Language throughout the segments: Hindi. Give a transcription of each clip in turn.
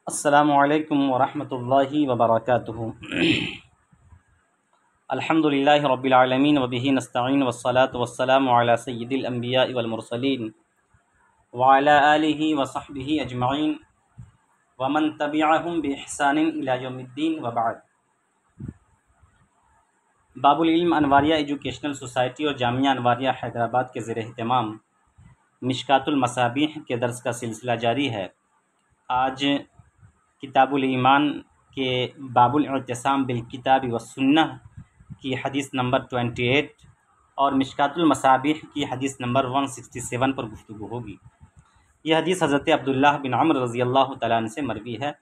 अस्सलामुअलैकुम वरहमतुल्लाहि वबरकातुहू। अल्हम्दुलिल्लाहि रब्बिल आलमीन व बिही नस्तईन वस्सलातु वस्सलामु अला सय्यिदिल अंबिया वल मुरसलीन व अला आलिहि व सहबिहि अजमईन व मन तबिअहुम बिइहसानिन इला यौमिद्दीन व बाद। बाबुल इल्म अनवारिया एजुकेशनल सोसाइटी और जामिया अनवारिया हैदराबाद के ज़ेर एहतमाम मिशकातुल मसाबीह के दर्स का सिलसिला जारी है। आज किताबुल ईमान के बाबुल इत्तिसाम बिल किताब व सुन्नह की हदीस नंबर 28 और मिशकातुल मसाबीह की हदीस नंबर 167 पर गुफ्तगू होगी। यह हदीस हज़रत अब्दुल्लाह बिन अम्र रज़ियल्लाहु तआला अन्हु से मरवी है।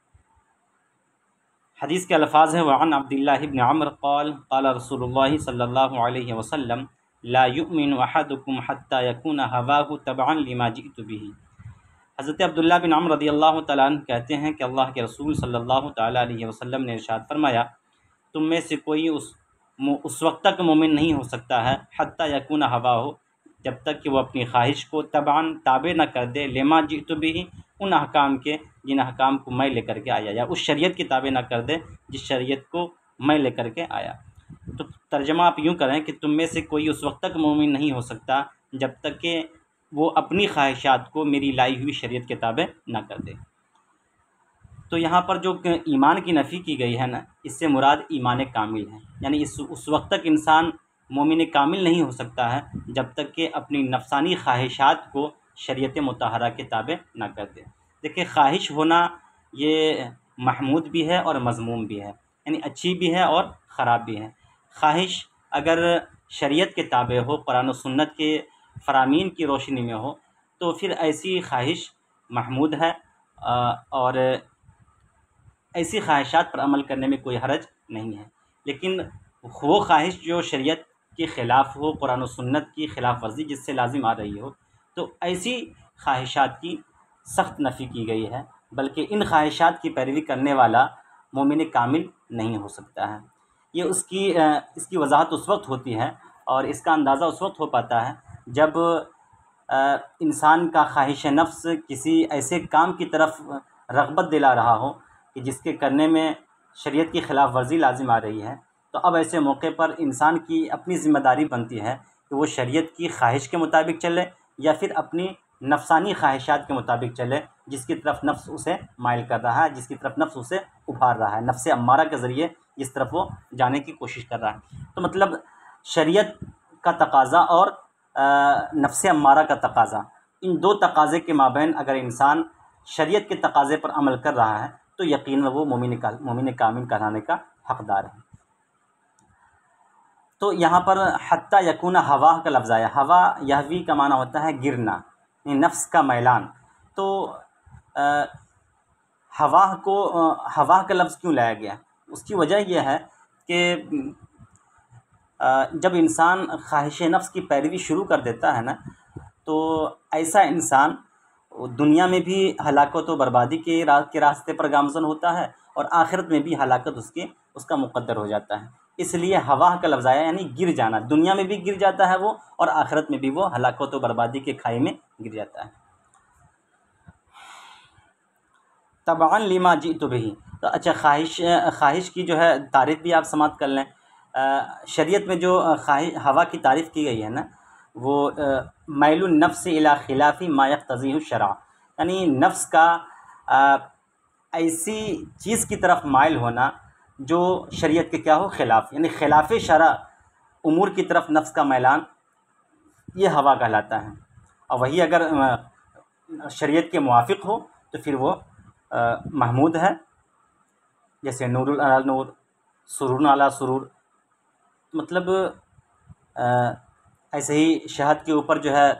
हदीस के अल्फाज हैं वअन अब्दुल्लाह इब्न अम्र क़ाल क़ाल रसूलुल्लाह सल्लल्लाहु अलैहि वसल्लम ला युमिनु अहदुकुम हत्ता यकून हवाहु तबअन लिमा जिअतु बिही। हज़रत अब्दुल्लाह बिन अम्र रज़ियल्लाहु तआला अन्हु कहते हैं कि अल्लाह के रसूल सल्लल्लाहु तआला अलैहि वसल्लम ने इरशाद फरमाया, तुम में से कोई उस वक्त तक मोमिन नहीं हो सकता है हत्ता यकून हवा हो, जब तक कि वो अपनी ख्वाहिश को तबान ताबे न कर दे लेमा जितु भी, उन अहकाम के जिन अहकाम को मैं लेकर के आया, या उस शरीयत की ताबे न कर दे जिस शरीयत को मैं लेकर के आया। तो तर्जमा आप यूँ करें कि तुम में से कोई उस वक्त तक मोमिन नहीं हो सकता जब तक कि वो अपनी ख्वाहिशात को मेरी लाई हुई शरीयत के ताबे न कर दे। तो यहाँ पर जो ईमान की नफ़ी की गई है ना, इससे मुराद ईमान कामिल है, यानी उस वक्त तक इंसान मोमिन कामिल नहीं हो सकता है जब तक कि अपनी नफसानी ख्वाहिशात को शरीयत मुतहरा के ताबे ना कर दे। देखिए, ख्वाहिश होना ये महमूद भी है और मज़मूम भी है, यानी अच्छी भी है और ख़राब भी है। ख्वाहिश अगर शरीयत के ताबे हो, कुरान और सुन्नत के फ़रामीन की रोशनी में हो, तो फिर ऐसी ख्वाहिश महमूद है और ऐसी ख्वाहिशात पर अमल करने में कोई हरज नहीं है। लेकिन वो ख्वाहिश जो शरीयत के ख़िलाफ़ हो, कुरान और सुन्नत की ख़िलाफ़ वर्जी जिससे लाजिम आ रही हो, तो ऐसी ख्वाहिशात की सख्त नफ़ी की गई है। बल्कि इन ख्वाहिशात की पैरवी करने वाला मोमिन कामिल नहीं हो सकता है। ये इसकी वजाहत उस वक्त होती है और इसका अंदाज़ा उस वक्त हो पाता है जब इंसान का ख्वाहिश नफ्स किसी ऐसे काम की तरफ रग़बत दिला रहा हो कि जिसके करने में शरीयत की ख़िलाफ़ वर्जी लाजिम आ रही है। तो अब ऐसे मौके पर इंसान की अपनी ज़िम्मेदारी बनती है कि वो शरीयत की ख्वाहिश के मुताबिक चले या फिर अपनी नफसानी ख्वाहिशात के मुताबिक चले, जिसकी तरफ नफ्स उसे माइल कर रहा है, जिसकी तरफ नफ्स उसे उभार रहा है, नफ्स अम्मारा के ज़रिए जिस तरफ वो जाने की कोशिश कर रहा है। तो मतलब शरीयत का तकाज़ा और नफ्स अम्मारा का तकाज़ा, इन दो तकाज़े के माबैन अगर इंसान शरीयत के तकाज़े पर अमल कर रहा है तो यकीनन वो मोमिन कामिल कहलाने का हक़दार है। तो यहाँ पर हत्ता यकून हवा का लफ्ज़ आया। हवा यहवी का माना होता है गिरना, नफ्स का मैलान। तो हवा का लफ्ज़ क्यों लाया गया? उसकी वजह यह है कि जब इंसान ख्वाहिश नफ्स की पैरवी शुरू कर देता है ना, तो ऐसा इंसान दुनिया में भी हलाकत व बर्बादी के रास्ते पर गामज़न होता है और आखिरत में भी हलाकत उसका मुक़द्दर हो जाता है। इसलिए हवा का लफ्ज़ आया, यानी गिर जाना। दुनिया में भी गिर जाता है वो और आखिरत में भी वो हलाकत व बर्बादी के खाई में गिर जाता है। तबअन लिमा जिअतु बिही। तो अच्छा, ख्वाहिश की जो है तारीफ़ भी आप समाप्त कर लें। शरीयत में जो हवा की तारीफ़ की गई है ना, वो मैलुन नफ्स इला खिलाफ़ी मा यक़्तज़ीहु शरअ, यानी नफ्स का ऐसी चीज़ की तरफ माइल होना जो शरीयत के क्या हो, ख़िलाफ़, यानी ख़िलाफ़ शरअ उमूर की तरफ नफ्स का मैलान, ये हवा कहलाता है। और वही अगर शरीयत के मुआफ़िक़ हो तो फिर वो महमूद है, जैसे नूरुल अला नूर, सुरूर अला सुरूर। मतलब ऐसे ही शहद के ऊपर जो है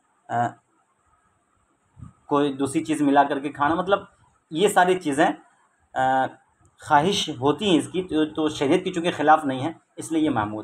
कोई दूसरी चीज़ मिला करके खाना, मतलब ये सारी चीज़ें ख्वाहिश होती हैं इसकी, तो शरीयत की चूँकि ख़िलाफ़ नहीं है इसलिए ये महमूद।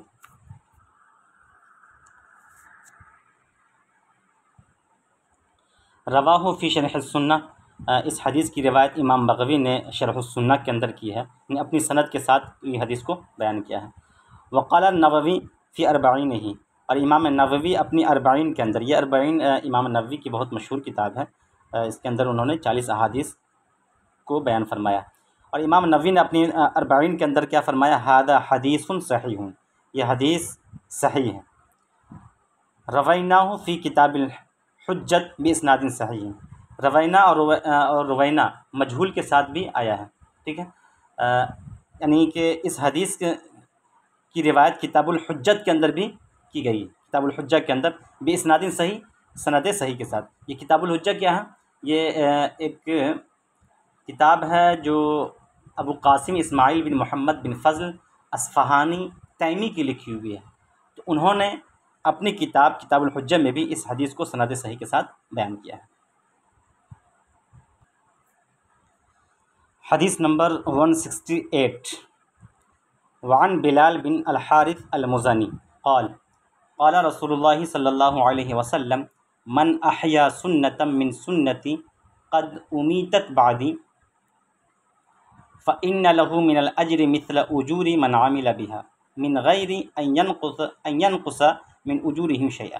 रवाहु फ़ी शरह सुन्नह, इस हदीस की रिवायत इमाम बग़वी ने शरह सुन्नह के अंदर की है, अपनी सनद के साथ ये हदीस को बयान किया है। वक़ाल नववी फ़ी अर्बईन ही, और इमाम नववी अपनी अर्बईन के अंदर, ये अर्बईन इमाम नववी की बहुत मशहूर किताब है, इसके अंदर उन्होंने 40 अहादीस को बयान फरमाया। और इमाम नबवी ने अपनी अरबाइन के अंदर क्या फरमाया, हादा हदीसुन सहीहुन, यह हदीस सही है। रवैनाहु फ़ी किताबिल हुज्जत बिइस्नादिन सही, रवैना और रवैना मजहूल के साथ भी आया है, ठीक है। यानी कि इस हदीस की रिवायत किताबुल हुज्जत के अंदर भी की गई, किताबुल हुज्जा के अंदर बिइस्नादिन सही, सनद सही के साथ। ये किताबुल हुज्जा क्या है, ये एक किताब है जो अबू कासिम इस्माइल बिन मोहम्मद बिन फ़ज़ल अस्फ़हानी तैमी की लिखी हुई है। तो उन्होंने अपनी किताब किताबुल हुज्जा में भी इस हदीस को सनद सही के साथ बयान किया है। हदीस नंबर 168, वान बिलाल बिन अल हारिस अल मुज़नी क़ाल क़ाल रसूलुल्लाह सल्लल्लाहु अलैहि वसल्लम मन अहया सुन्नतम मिन सुन्नती क़द उमीतत बादी फ़इन्न लहू मिनल अज्रि मिस्ल उजूरी मन आमिल बिहा मिन गैरि अन यनक़ुस मिन उजूरिहिम शैआ।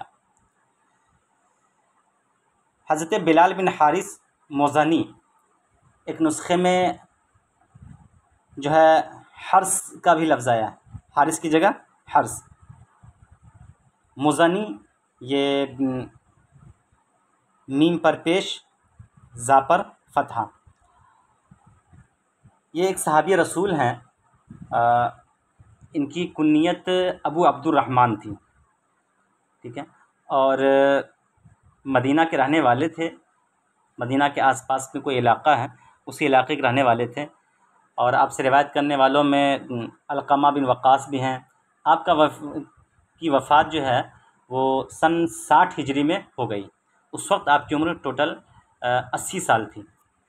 हज़रत बिलाल बिन हारिस मुज़नी, एक नुस्खे में जो है हर्स का भी लफ्ज़ आया है, हारिस की जगह हर्स, मुज़नी ये मीम पर पेश, ज़ा पर फ़तहा। ये एक सहाबी रसूल हैं, इनकी कुन्नियत अबू अब्दुर्रहमान थी, ठीक है। और मदीना के रहने वाले थे, मदीना के आसपास में कोई इलाक़ा है, उसी इलाक़े के रहने वाले थे। और आपसे रिवायत करने वालों में अलक़मा बिन वक़ास भी हैं। आपका की वफ़ात जो है वो सन 60 हिजरी में हो गई। उस वक्त आपकी उम्र टोटल 80 साल थी।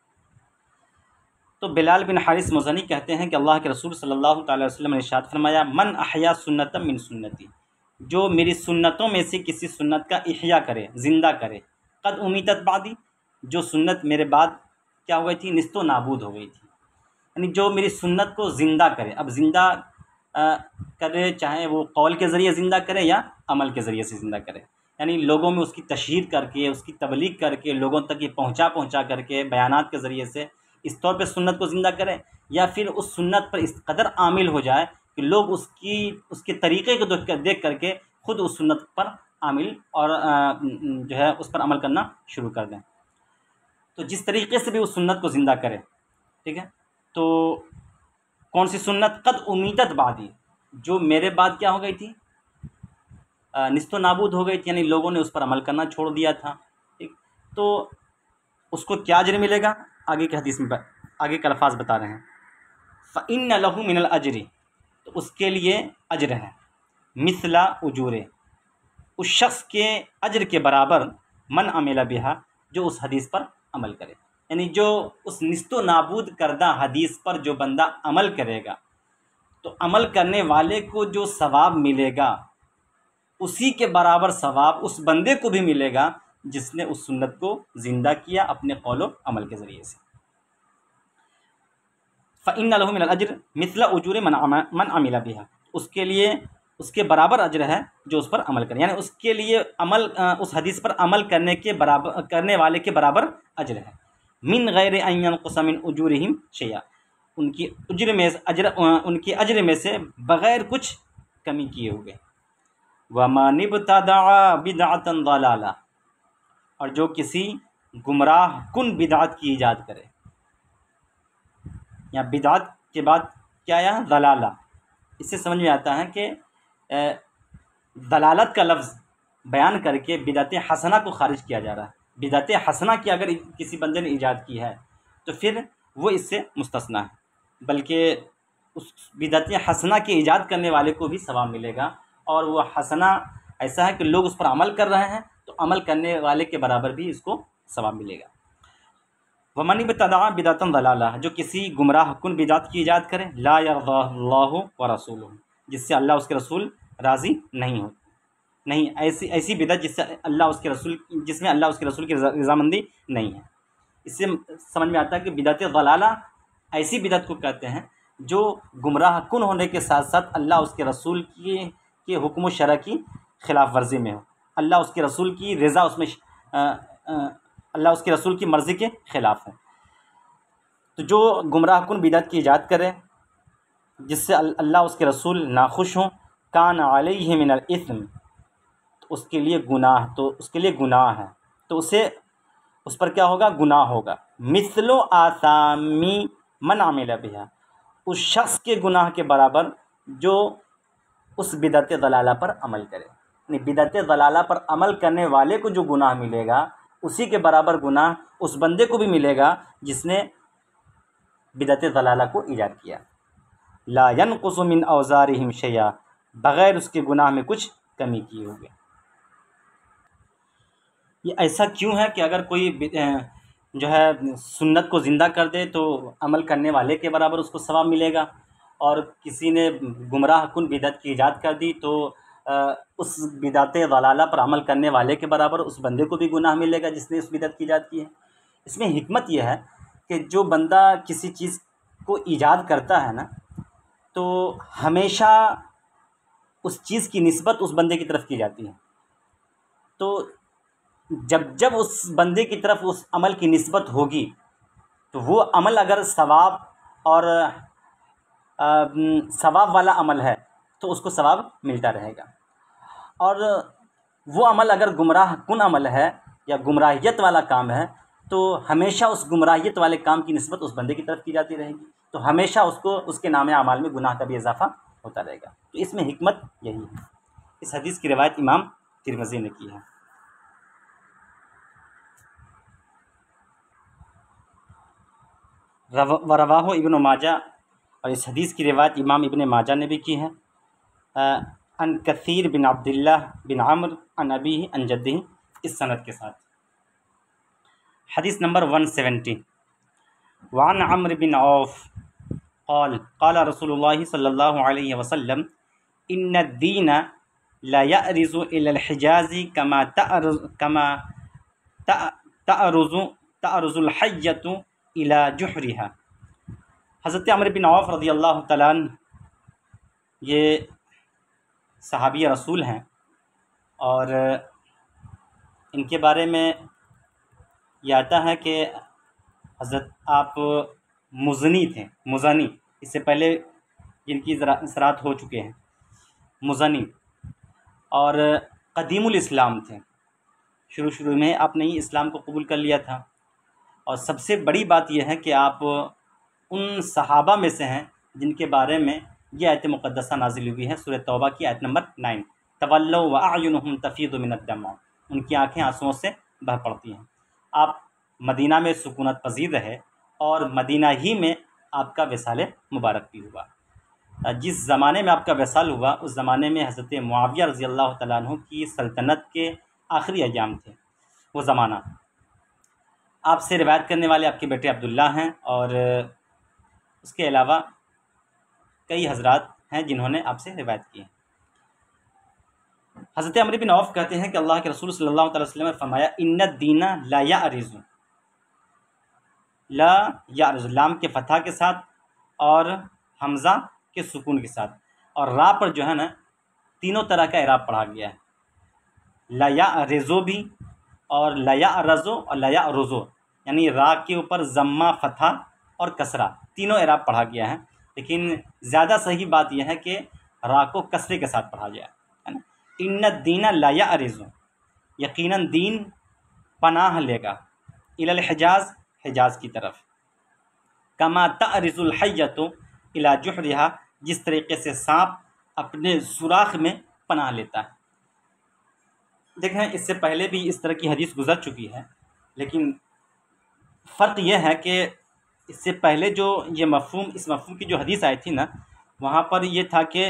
तो बिलाल बिन हारिस मुज़नी कहते हैं कि अल्लाह के रसूल सल्लल्लाहु अलैहि वसल्लम ने इरशाद फरमाया, मन अहया सुन्नतम मिन सुन्नती, जो मेरी सुन्नतों में से किसी सुन्नत का इहया करे, ज़िंदा करे, क़द उमीतत बादी, जो सुन्नत मेरे बाद क्या हो गई थी, निस्तो नाबूद हो गई थी। यानी जो मेरी सुन्नत को ज़िंदा करे। अब ज़िंदा करे, चाहे वो कौल के ज़रिए ज़िंदा करे या अमल के ज़रिए से ज़िंदा करे, यानी लोगों में उसकी तशहीर करके, उसकी तबलीग करके, लोगों तक ये पहुँचा करके बयानात के ज़रिए से इस तौर पे सुन्नत को ज़िंदा करें, या फिर उस सुन्नत पर इस कदर आमिल हो जाए कि लोग उसके तरीक़े को देख करके ख़ुद उस सुन्नत पर आमिल और जो है उस पर अमल करना शुरू कर दें। तो जिस तरीक़े से भी उस सुन्नत को ज़िंदा करें, ठीक है। तो कौन सी सुन्नत, क़द उमीतत बादी, जो मेरे बाद क्या हो गई थी, निस्तो नाबूद हो गई थी, यानी लोगों ने उस पर अमल करना छोड़ दिया था, ठीक। तो उसको क्या अजर मिलेगा, आगे के हदीस में आगे के अल्फाज बता रहे हैं। फ़इन्न लहू मिनल अजरी, तो उसके लिए अजर है, मिसला उजूरे, उस शख्स के अजर के बराबर, मन अमिला बिहा, जो उस हदीस पर अमल करे। यानी जो उस निस्तो नाबूद करदा हदीस पर जो बंदा अमल करेगा, तो अमल करने वाले को जो सवाब मिलेगा, उसी के बराबर सवाब उस बंदे को भी मिलेगा जिसने उस सुन्नत को ज़िंदा किया अपने कौलो अमल के ज़रिए से। फ़इन्न लहू मिनल अज्र मिस्ल उजूर मन अमिला बिहा, उसके लिए उसके बराबर अज्र है जो उस पर अमल करे, यानी उसके लिए अमल उस हदीस पर अमल करने के बराबर, करने वाले के बराबर अज्र है। मिन गैर अन यनक़ुस मिन उजूरिहिम शैआ, उनकी अज्र में से बग़ैर कुछ कमी किए हुए। वमन इब्तदअ बिदअतन ज़लाला, और जो किसी गुमराह कुन बिदअत की ईजाद करे, या बिदअत के बाद क्या आया, ज़लाला। इससे समझ में आता है कि दलालत का लफ्ज़ बयान करके बिदअत हसना को ख़ारिज किया जा रहा है। बिदअत हसना की अगर किसी बंदे ने ईजाद की है तो फिर वो इससे मुस्तस्ना है, बल्कि उस बिदअत हसना की ईजाद करने वाले को भी सवाब मिलेगा। और वो हसना ऐसा है कि लोग उस पर अमल कर रहे हैं, तो अमल करने वाले के बराबर भी इसको सवाब मिलेगा। वमन इब्तदअ बिदअतन ज़लाला, जो किसी गुमराह कुन बिदअत की ईजाद करे, ला यरज़ाहु व रसूलुहु, जिससे अल्लाह उसके रसूल राज़ी नहीं हो, नहीं, ऐसी बिदअत जिसमें अल्लाह उसके रसूल की रज़ामंदी नहीं है। इससे समझ में आता है कि बिदअत ज़लाला ऐसी बिदअत को कहते हैं जो गुमराह कुन होने के साथ साथ अल्लाह उसके रसूल के हुक्म व शरअ की खिलाफ वर्जी में हो, अल्लाह उसके रसूल की रज़ा उसमें अल्लाह उसके रसूल की मर्ज़ी के ख़िलाफ़ है। तो जो गुमराह कुन बिदअत की ईजाद करे जिससे अल्लाह उसके रसूल नाखुश हों, कान अलैहि मिनल इस्म, तो उसके लिए गुनाह है, तो उस पर क्या होगा? गुनाह होगा। मिसलो आसामी मन आमिल बिहा, उस शख्स के गुनाह के बराबर जो उस बिदअत दलाला पर अमल करे। यानी बिदअत दलाला पर अमल करने वाले को जो गुनाह मिलेगा उसी के बराबर गुनाह उस बंदे को भी मिलेगा जिसने बिदअत दलाला को ईजाद किया। ला यनकुसु मिन औज़ारिहिम शैया, बग़ैर उसके गुनाह में कुछ कमी किए हुए। ये ऐसा क्यों है कि अगर कोई जो है सुन्नत को ज़िंदा कर दे तो अमल करने वाले के बराबर उसको सवाब मिलेगा, और किसी ने गुमराह कुन बिदअत की ईजाद कर दी तो उस बिदअत दलाला पर अमल करने वाले के बराबर उस बंदे को भी गुनाह मिलेगा जिसने उस बिदअत की ईजाद की है। इसमें हिकमत यह है कि जो बंदा किसी चीज़ को ईजाद करता है ना, तो हमेशा उस चीज़ की निस्बत उस बंदे की तरफ की जाती है। तो जब उस बंदे की तरफ उस अमल की निस्बत होगी तो वो अमल अगर सवाब और सवाब वाला अमल है तो उसको सवाब मिलता रहेगा, और वो अमल अगर गुमराह कुन अमल है या गुमराहियत वाला काम है तो हमेशा उस गुमराहियत वाले काम की निस्बत उस बंदे की तरफ की जाती रहेगी, तो हमेशा उसको उसके नाम अमाल में गुनाह का भी इजाफा होता रहेगा। तो इसमें हिकमत यही है। इस हदीस की रिवायत इमाम तिरमिज़ी ने की है। वरवाहो इब्न माजा, और इस हदीस की रिवायत इमाम इब्न माजा ने भी की है। अन कसीर बिन अब्दुल्लाह बिन अम्र अन अबीही अन जद्दिही, इस सनद के साथ। हदीस नंबर 170। वान अम्र बिन औफ क़ाल क़ाल रसूलुल्लाह सल्लल्लाहु अलैहि वसल्लम इन्न दीन ला यअरिज़ु इलल हिजाज़ी कमा तअरुज़ुल हय्यतु इला जुहरिहा। हज़रत अम्र बिन औफ रज़ियल्लाहु तआला अन्हु ये सहाबी रसूल हैं, और इनके बारे में ये आता है कि हज़रत आप मुज़नी, इससे पहले जिनकी इसरात हो चुके हैं, मुज़नी, और क़दीमुल इस्लाम थे। शुरू में आपने ही इस्लाम को कबूल कर लिया था, और सबसे बड़ी बात यह है कि आप उन सहाबा में से हैं जिनके बारे में ये आयत मुक़द्दसा नाज़िल हुई है, सूरह तौबा की आयत नंबर 9। तवल्लौ व अयुनुहुम तफ़ीदु मिनद दमा, उनकी आँखें आंसुओं से बह पड़ती हैं। आप मदीना में सुकूनत पजीर रहे और मदीना ही में आपका वसाल मुबारक भी हुआ। जिस ज़माने में आपका वसाल हुआ उस ज़माने में हज़रत मुआविया रज़ी अल्लाह तआला अन्हु की सल्तनत के आखिरी अय्याम थे। वो ज़माना आपसे रिवायत करने वाले आपके बेटे अब्दुल्ला हैं, और उसके अलावा कई हज़रात हैं जिन्होंने आपसे रिवायत की है। हज़रत अम्र बिन औफ कहते हैं कि अल्लाह के रसूल सल्लल्लाहु अलैहि वसल्लम ने फरमाया इन्न दीना ला यअरिज़ु, लाम के फ़तह के साथ और हमज़ा के सुकून के साथ, और रा पर जो है ना तीनों तरह का इराब पढ़ा गया है। ला यअरिज़ु भी, और ला यअरज़ु और ला यअरुज़ु, यानी रा के ऊपर ज़म्मा, फ़तह और कसरा तीनों इराब पढ़ा गया है। लेकिन ज़्यादा सही बात यह है कि रा को कसरे के साथ पढ़ा गया है ना। इन्न दीना ला यअरिज़ु, यकीनन दीन पनाह लेगा, इलल हिजाज़, हिजाज़ की तरफ, कमा तअरिज़ुल हय्यतु इला जुहरिहा, जिस तरीके से सांप अपने सुराख में पनाह लेता है। देखें, इससे पहले भी इस तरह की हदीस गुजर चुकी है, लेकिन फ़र्क यह है कि इससे पहले जो ये मफ़हूम, इस मफ़हूम की जो हदीस आई थी ना, वहाँ पर ये था कि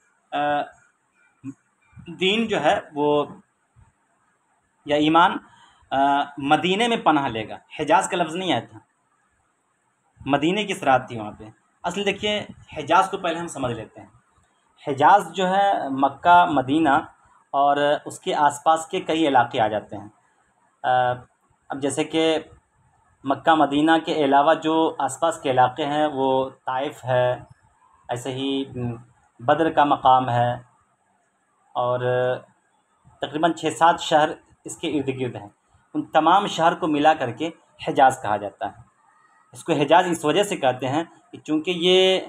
दीन जो है वो या ईमान मदीने में पनाह लेगा। हिजाज़ का लफ्ज़ नहीं आया था, मदीने की सराहत थी वहाँ पे। असल देखिए, हिजाज़ को पहले हम समझ लेते हैं। हिजाज़ जो है मक्का, मदीना और उसके आसपास के कई इलाके आ जाते हैं। अब जैसे कि मक्का मदीना के अलावा जो आसपास के इलाके हैं वो ताइफ़ है, ऐसे ही बद्र का मकाम है, और तकरीबन 6-7 शहर इसके इर्द गिर्द हैं। उन तमाम शहर को मिला करके हिजाज़ कहा जाता है। इसको हिजाज़ इस वजह से कहते हैं कि चूँकि ये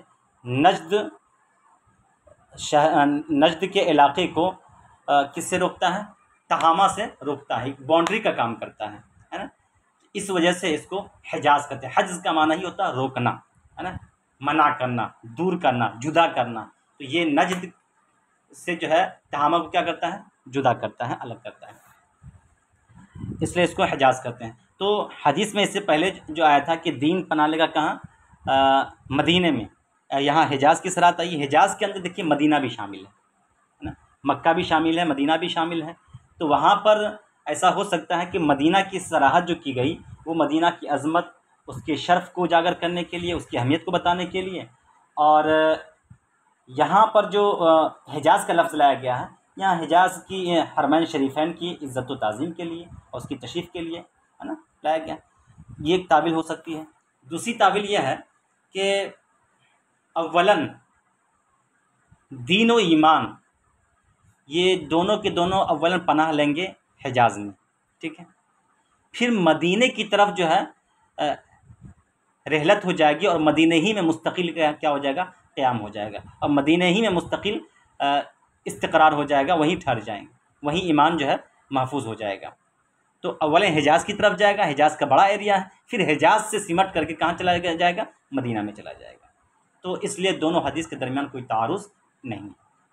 नजद के इलाके को किससे रोकता है, तहामा से रोकता है, एक बाउंड्री का काम करता है ना। इस वजह से इसको हिजाज़ कहते हैं। हज्ज का माना ही होता है रोकना, है ना, मना करना, दूर करना, जुदा करना। तो ये नजद से जो है तहामा को क्या करता है, जुदा करता है, अलग करता है, इसलिए इसको हिजाज़ कहते हैं। तो हदीस में इससे पहले जो आया था कि दीन पना लेगा कहाँ, मदीने में। यहाँ हिजाज़ की सराहत आई। हिजाज़ के अंदर देखिए मदीना भी शामिल है ना, मक्का भी शामिल है, मदीना भी शामिल है। तो वहाँ पर ऐसा हो सकता है कि मदीना की सराहत जो की गई वो मदीना की अज़मत, उसके शर्फ़ को उजागर करने के लिए, उसकी अहमियत को बताने के लिए। और यहाँ पर जो हिजाज़ का लफ्ज़ लाया गया है, यहाँ हिजाज़ की हरमैन शरीफ़ैन की इज़्ज़त व ताज़ीम के लिए और उसकी तशरीफ़ के लिए, है ना, लाया गया। ये एक तावील हो सकती है। दूसरी तावील यह है कि अव्वलन दीन व ईमान, ये दोनों के दोनों अव्वलन पनाह लेंगे हिजाज़ में, ठीक है। फिर मदीने की तरफ जो है रहलत हो जाएगी और मदीने ही में मुस्तकिल क्या हो जाएगा, क़याम हो जाएगा, और मदीने ही में मुस्तकिल इस्तिक़रार हो जाएगा, वहीं ठहर जाएंगे, वहीं ईमान जो है महफूज हो जाएगा। तो अव्वल हिजाज़ की तरफ जाएगा, हिजाज़ का बड़ा एरिया है, फिर हिजाज़ से सिमट करके कहाँ चला जाएगा, मदीना में चला जाएगा। तो इसलिए दोनों हदीस के दरमियान कोई तारुज़ नहीं।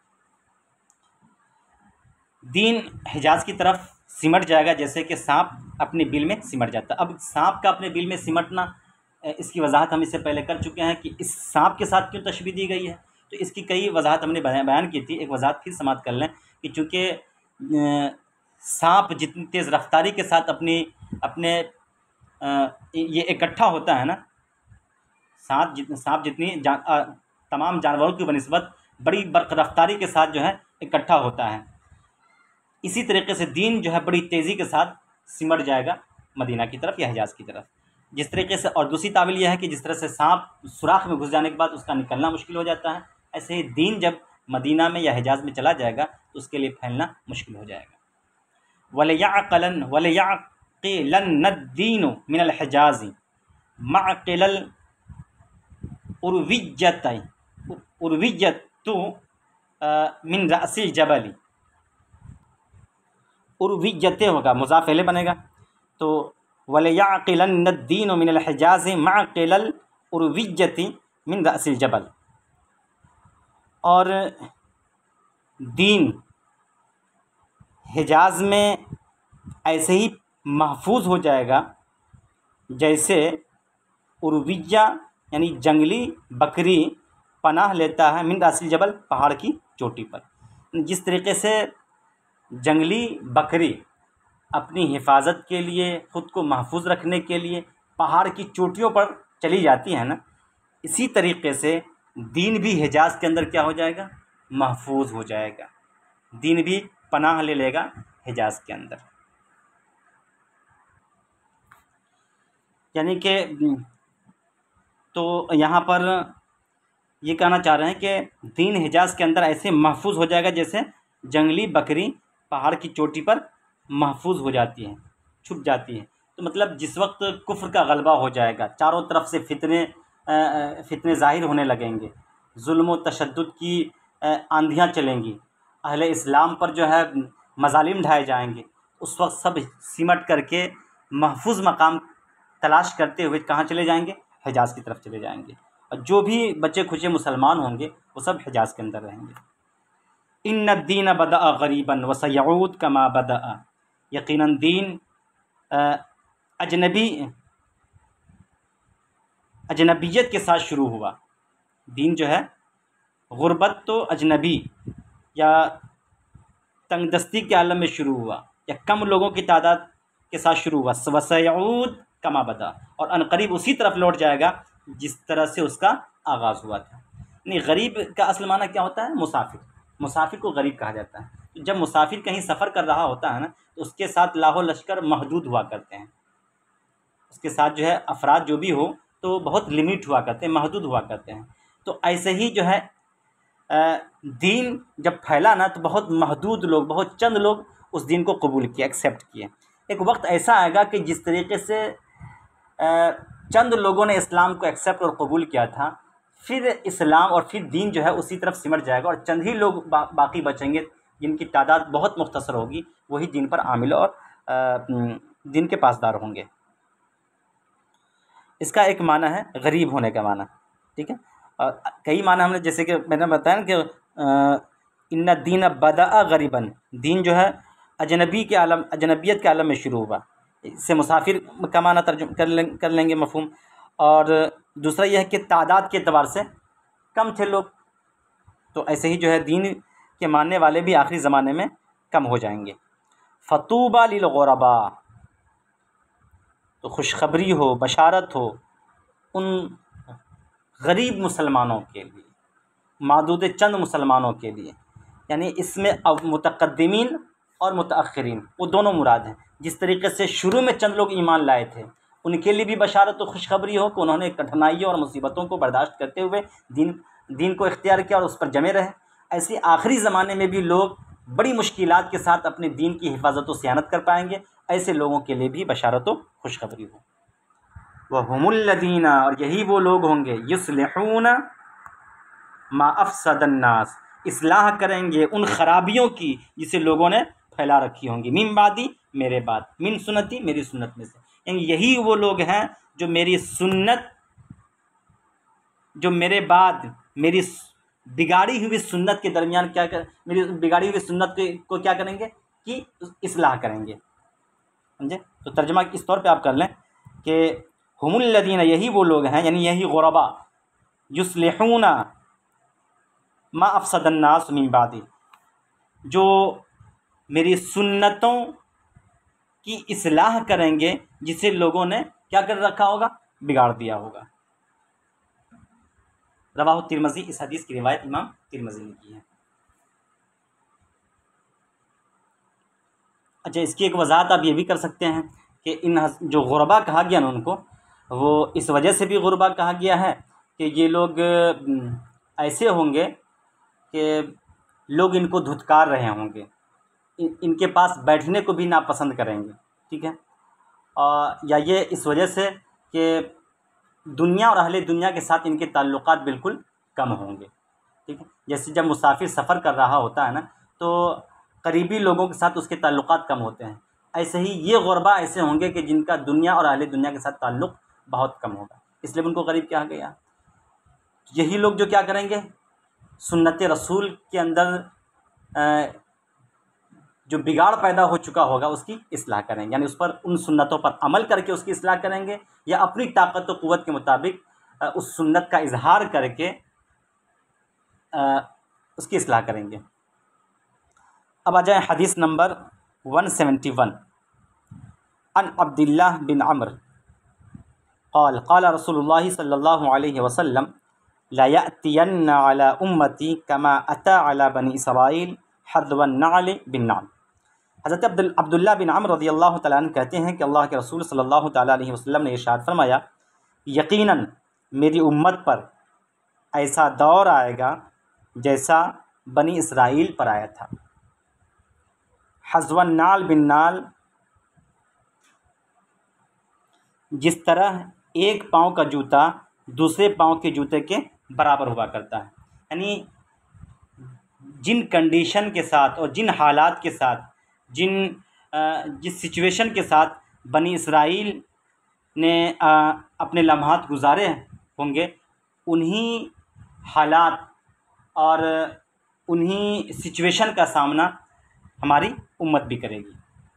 दीन हिजाज़ की तरफ सिमट जाएगा जैसे कि सांप अपने बिल में सिमट जाता है। अब सांप का अपने बिल में सिमटना, इसकी वजाहत हम इससे पहले कर चुके हैं कि इस सांप के साथ क्यों तशबीह दी गई है। तो इसकी कई वजाहत हमने बयान की थी, एक वजाहत फिर समाप्त कर लें कि चूँकि सांप जितनी तेज़ रफ्तारी के साथ अपने ये इकट्ठा होता है ना, सांप जितनी तमाम जानवरों की बनिस्बत बड़ी बर्क़ रफ्तारी के साथ जो है इकट्ठा होता है, इसी तरीके से दीन जो है बड़ी तेज़ी के साथ सिमट जाएगा मदीना की तरफ या हिजाज़ की तरफ, जिस तरीके से। और दूसरी तावील यह है कि जिस तरह से सांप सुराख में घुस जाने के बाद उसका निकलना मुश्किल हो जाता है, ऐसे ही दीन जब मदीना में या हिजाज़ में चला जाएगा तो उसके लिए फैलना मुश्किल हो जाएगा। वलयअक़िलन दीन मिनल हिजाज़ मअक़िलल उर्विज्जतु मिन रअसिल जबली। उर्विज्जते होगा, मुज़ाफ़ पहले बनेगा, तो वलयअक़िलन दीन मिनल हिजाज़ मअक़िलल उर्विज्जति मिन रअसिल जबल। और दीन हिजाज़ में ऐसे ही महफूज हो जाएगा जैसे उर्विज्जा यानी जंगली बकरी पनाह लेता है मिन रअसिल जबल, पहाड़ की चोटी पर। जिस तरीके से जंगली बकरी अपनी हिफाजत के लिए, ख़ुद को महफूज रखने के लिए पहाड़ की चोटियों पर चली जाती है ना, इसी तरीके से दीन भी हिजाज़ के अंदर क्या हो जाएगा, महफूज हो जाएगा। दीन भी पनाह ले लेगा हिजाज़ के अंदर। यानी कि तो यहाँ पर ये कहना चाह रहे हैं कि दीन हिजाज़ के अंदर ऐसे महफूज हो जाएगा जैसे जंगली बकरी पहाड़ की चोटी पर महफूज हो जाती है, छुप जाती है। तो मतलब जिस वक्त कुफ्र का गलबा हो जाएगा, चारों तरफ से फितने ज़ाहिर होने लगेंगे, जुल्म व तशद्दुद की आंधियाँ चलेंगी, अहले इस्लाम पर जो है मज़ालिम ढाए जाएंगे, उस वक्त सब सिमट करके महफूज मकाम तलाश करते हुए कहाँ चले जाएंगे, हिजाज़ की तरफ चले जाएंगे। और जो भी बचे खुचे मुसलमान होंगे वो सब हिजाज़ के अंदर रहेंगे। इन्न दीन बदअ गरीबन व सयऊद कमा बदअ, यकीनन दीन अजनबियत के साथ शुरू हुआ। दीन जो है गुर्बत तो अजनबी या तंगदस्ती के आलम में शुरू हुआ या कम लोगों की तादाद के साथ शुरू हुआ। वसयऊद कमा बदा, और अनकरीब उसी तरफ लौट जाएगा जिस तरह से उसका आगाज़ हुआ था। नहीं, गरीब का असल माना क्या होता है, मुसाफिर। मुसाफिर को गरीब कहा जाता है। तो जब मुसाफिर कहीं सफ़र कर रहा होता है ना, तो उसके साथ लाहो लश्कर महदूद हुआ करते हैं, उसके साथ जो है अफराद जो भी हो तो बहुत लिमिट हुआ करते हैं, महदूद हुआ करते हैं। तो ऐसे ही जो है दीन जब फैला ना, तो बहुत महदूद लोग, बहुत चंद लोग उस दीन को कबूल किया, एक्सेप्ट किए। एक वक्त ऐसा आएगा कि जिस तरीके से चंद लोगों ने इस्लाम को एक्सेप्ट और कबूल किया था, फिर इस्लाम और फिर दीन जो है उसी तरफ सिमट जाएगा और चंद ही लोग बाकी बचेंगे जिनकी तादाद बहुत मुख्तसर होगी, वही दीन पर आमिल और दीन के पासदार होंगे। इसका एक माना है गरीब होने का माना, ठीक है। और कई माना हमने, जैसे कि मैंने बताया ना कि इन्ना दीन बदा गरीबन, दीन जो है अजनबी के आलम, अजनबियत के आलम में शुरू हुआ, इससे मुसाफिर का माना तर्जुम कर लेंगे मफहूम। और दूसरा यह है कि तादाद के एतबार से कम थे लोग, तो ऐसे ही जो है दीन के मानने वाले भी आखिरी ज़माने में कम हो जाएंगे। फतूबा लिल गुरबा, तो खुशखबरी हो, बशारत हो उन गरीब मुसलमानों के लिए, मादूद चंद मुसलमानों के लिए, यानी इसमें अब मुतक़द्दिमीन और मुतअख़िरीन वो दोनों मुराद हैं। जिस तरीके से शुरू में चंद लोग ईमान लाए थे, उनके लिए भी बशारत और खुशखबरी हो कि उन्होंने कठिनाइयों और मुसीबतों को बर्दाश्त करते हुए दीन को इख्तियार किया और उस पर जमे रहे। ऐसे आखिरी ज़माने में भी लोग बड़ी मुश्किलात के साथ अपने दीन की हिफाजत व सियानत कर पाएंगे, ऐसे लोगों के लिए भी बशारत व खुशखबरी हो। वहुमुल्लज़ीना, और यही वो लोग होंगे, युस्लिहूना मा अफ़सदन्नास, इस्लाह करेंगे उन खराबियों की जिसे लोगों ने फैला रखी होंगी, मिन बादी, मेरे बाद, मिन सुन्नती, मेरी सुन्नत में से, यानी यही वो लोग हैं जो मेरी सुन्नत, जो मेरे बाद मेरी बिगाड़ी हुई सुन्नत के दरमियान क्या कर, मेरी बिगाड़ी हुई सुन्नत को क्या करेंगे कि इस्लाह करेंगे, समझे। तो तर्जुमा इस तौर पे आप कर लें कि हुमुल्लज़ीना, यही वो लोग हैं, यानी यही गुरबा, युस्लिहूना मा अफ़सदन्नास मिन बादी, जो मेरी सुन्नतों की इस्लाह करेंगे जिसे लोगों ने क्या कर रखा होगा, बिगाड़ दिया होगा। रवाहु तिरमिज़ी, इस हदीस की रिवायत इमाम तिरमिज़ी ने की है। अच्छा, इसकी एक वजाहत आप ये भी कर सकते हैं कि इन जो गुरबा कहा गया ना उनको, वो इस वजह से भी गुरबा कहा गया है कि ये लोग ऐसे होंगे कि लोग इनको धुतकार रहे होंगे, इनके पास बैठने को भी नापसंद करेंगे, ठीक है। या ये इस वजह से कि दुनिया और अहले दुनिया के साथ इनके ताल्लुकात बिल्कुल कम होंगे, ठीक है। जैसे जब मुसाफिर सफ़र कर रहा होता है ना, तो करीबी लोगों के साथ उसके ताल्लुकात कम होते हैं, ऐसे ही ये गुरबा ऐसे होंगे कि जिनका दुनिया और अहले दुनिया के साथ ताल्लुक़ बहुत कम होगा, इसलिए उनको गरीब कहा गया। यही लोग जो क्या करेंगे, सुन्नत रसूल के अंदर जो बिगाड़ पैदा हो चुका होगा उसकी इस्लाह करेंगे, यानी उस पर, उन सुन्नतों पर अमल करके उसकी इस्लाह करेंगे, या अपनी ताकत व क़ुव्वत के मुताबिक उस सुन्नत का इजहार करके उसकी इस्लाह करेंगे। अब आ जाए हदीस नंबर 171। अन अब्दुल्लाह बिन अम्र क़ाल क़ाल रसूलुल्लाह सल्लल्लाहु अलैहि वसल्लम ला यअतियन्ना अला उम्मती कमा अता अला बनी इसराइल हज़वन नअल बिन नअल। हज़रत अब्दुल्लाह बिन अम्र रज़ियल्लाहु तआला अन्हु कहते हैं कि अल्लाह के रसूल सल्लल्लाहु तआला अलैहि वसल्लम ने इरशाद फरमाया, यकीनन मेरी उम्मत पर ऐसा दौर आएगा जैसा बनी इसराइल पर आया था। हज़वन नाल बिन नाल, जिस तरह एक पाँव का जूता दूसरे पाँव के जूते के बराबर हुआ करता है, यानी जिन कंडीशन के साथ और जिन हालात के साथ, जिस सिचुएशन के साथ बनी इसराइल ने अपने लम्हात गुजारे होंगे, उन्हीं हालात और उन्हीं सिचुएशन का सामना हमारी उम्मत भी करेगी।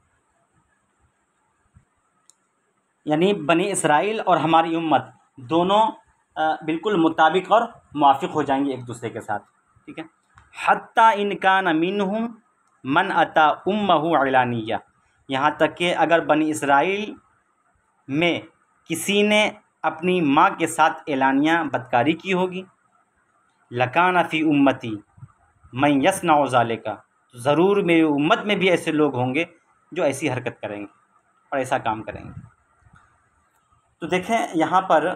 यानी बनी इसराइल और हमारी उम्मत दोनों बिल्कुल मुताबिक और मुवाफ़िक़ हो जाएंगे एक दूसरे के साथ, ठीक है। हत्ता इन कान मिनहुम मन अता उम्महु अलानिया, यहाँ तक कि अगर बनी इसराइल में किसी ने अपनी माँ के साथ एलानिया बदकारी की होगी, लकाना फ़ी उम्मती मैं यस्नउ ज़ालिका, तो ज़रूर मेरी उम्मत में भी ऐसे लोग होंगे जो ऐसी हरकत करेंगे और ऐसा काम करेंगे। तो देखें यहाँ पर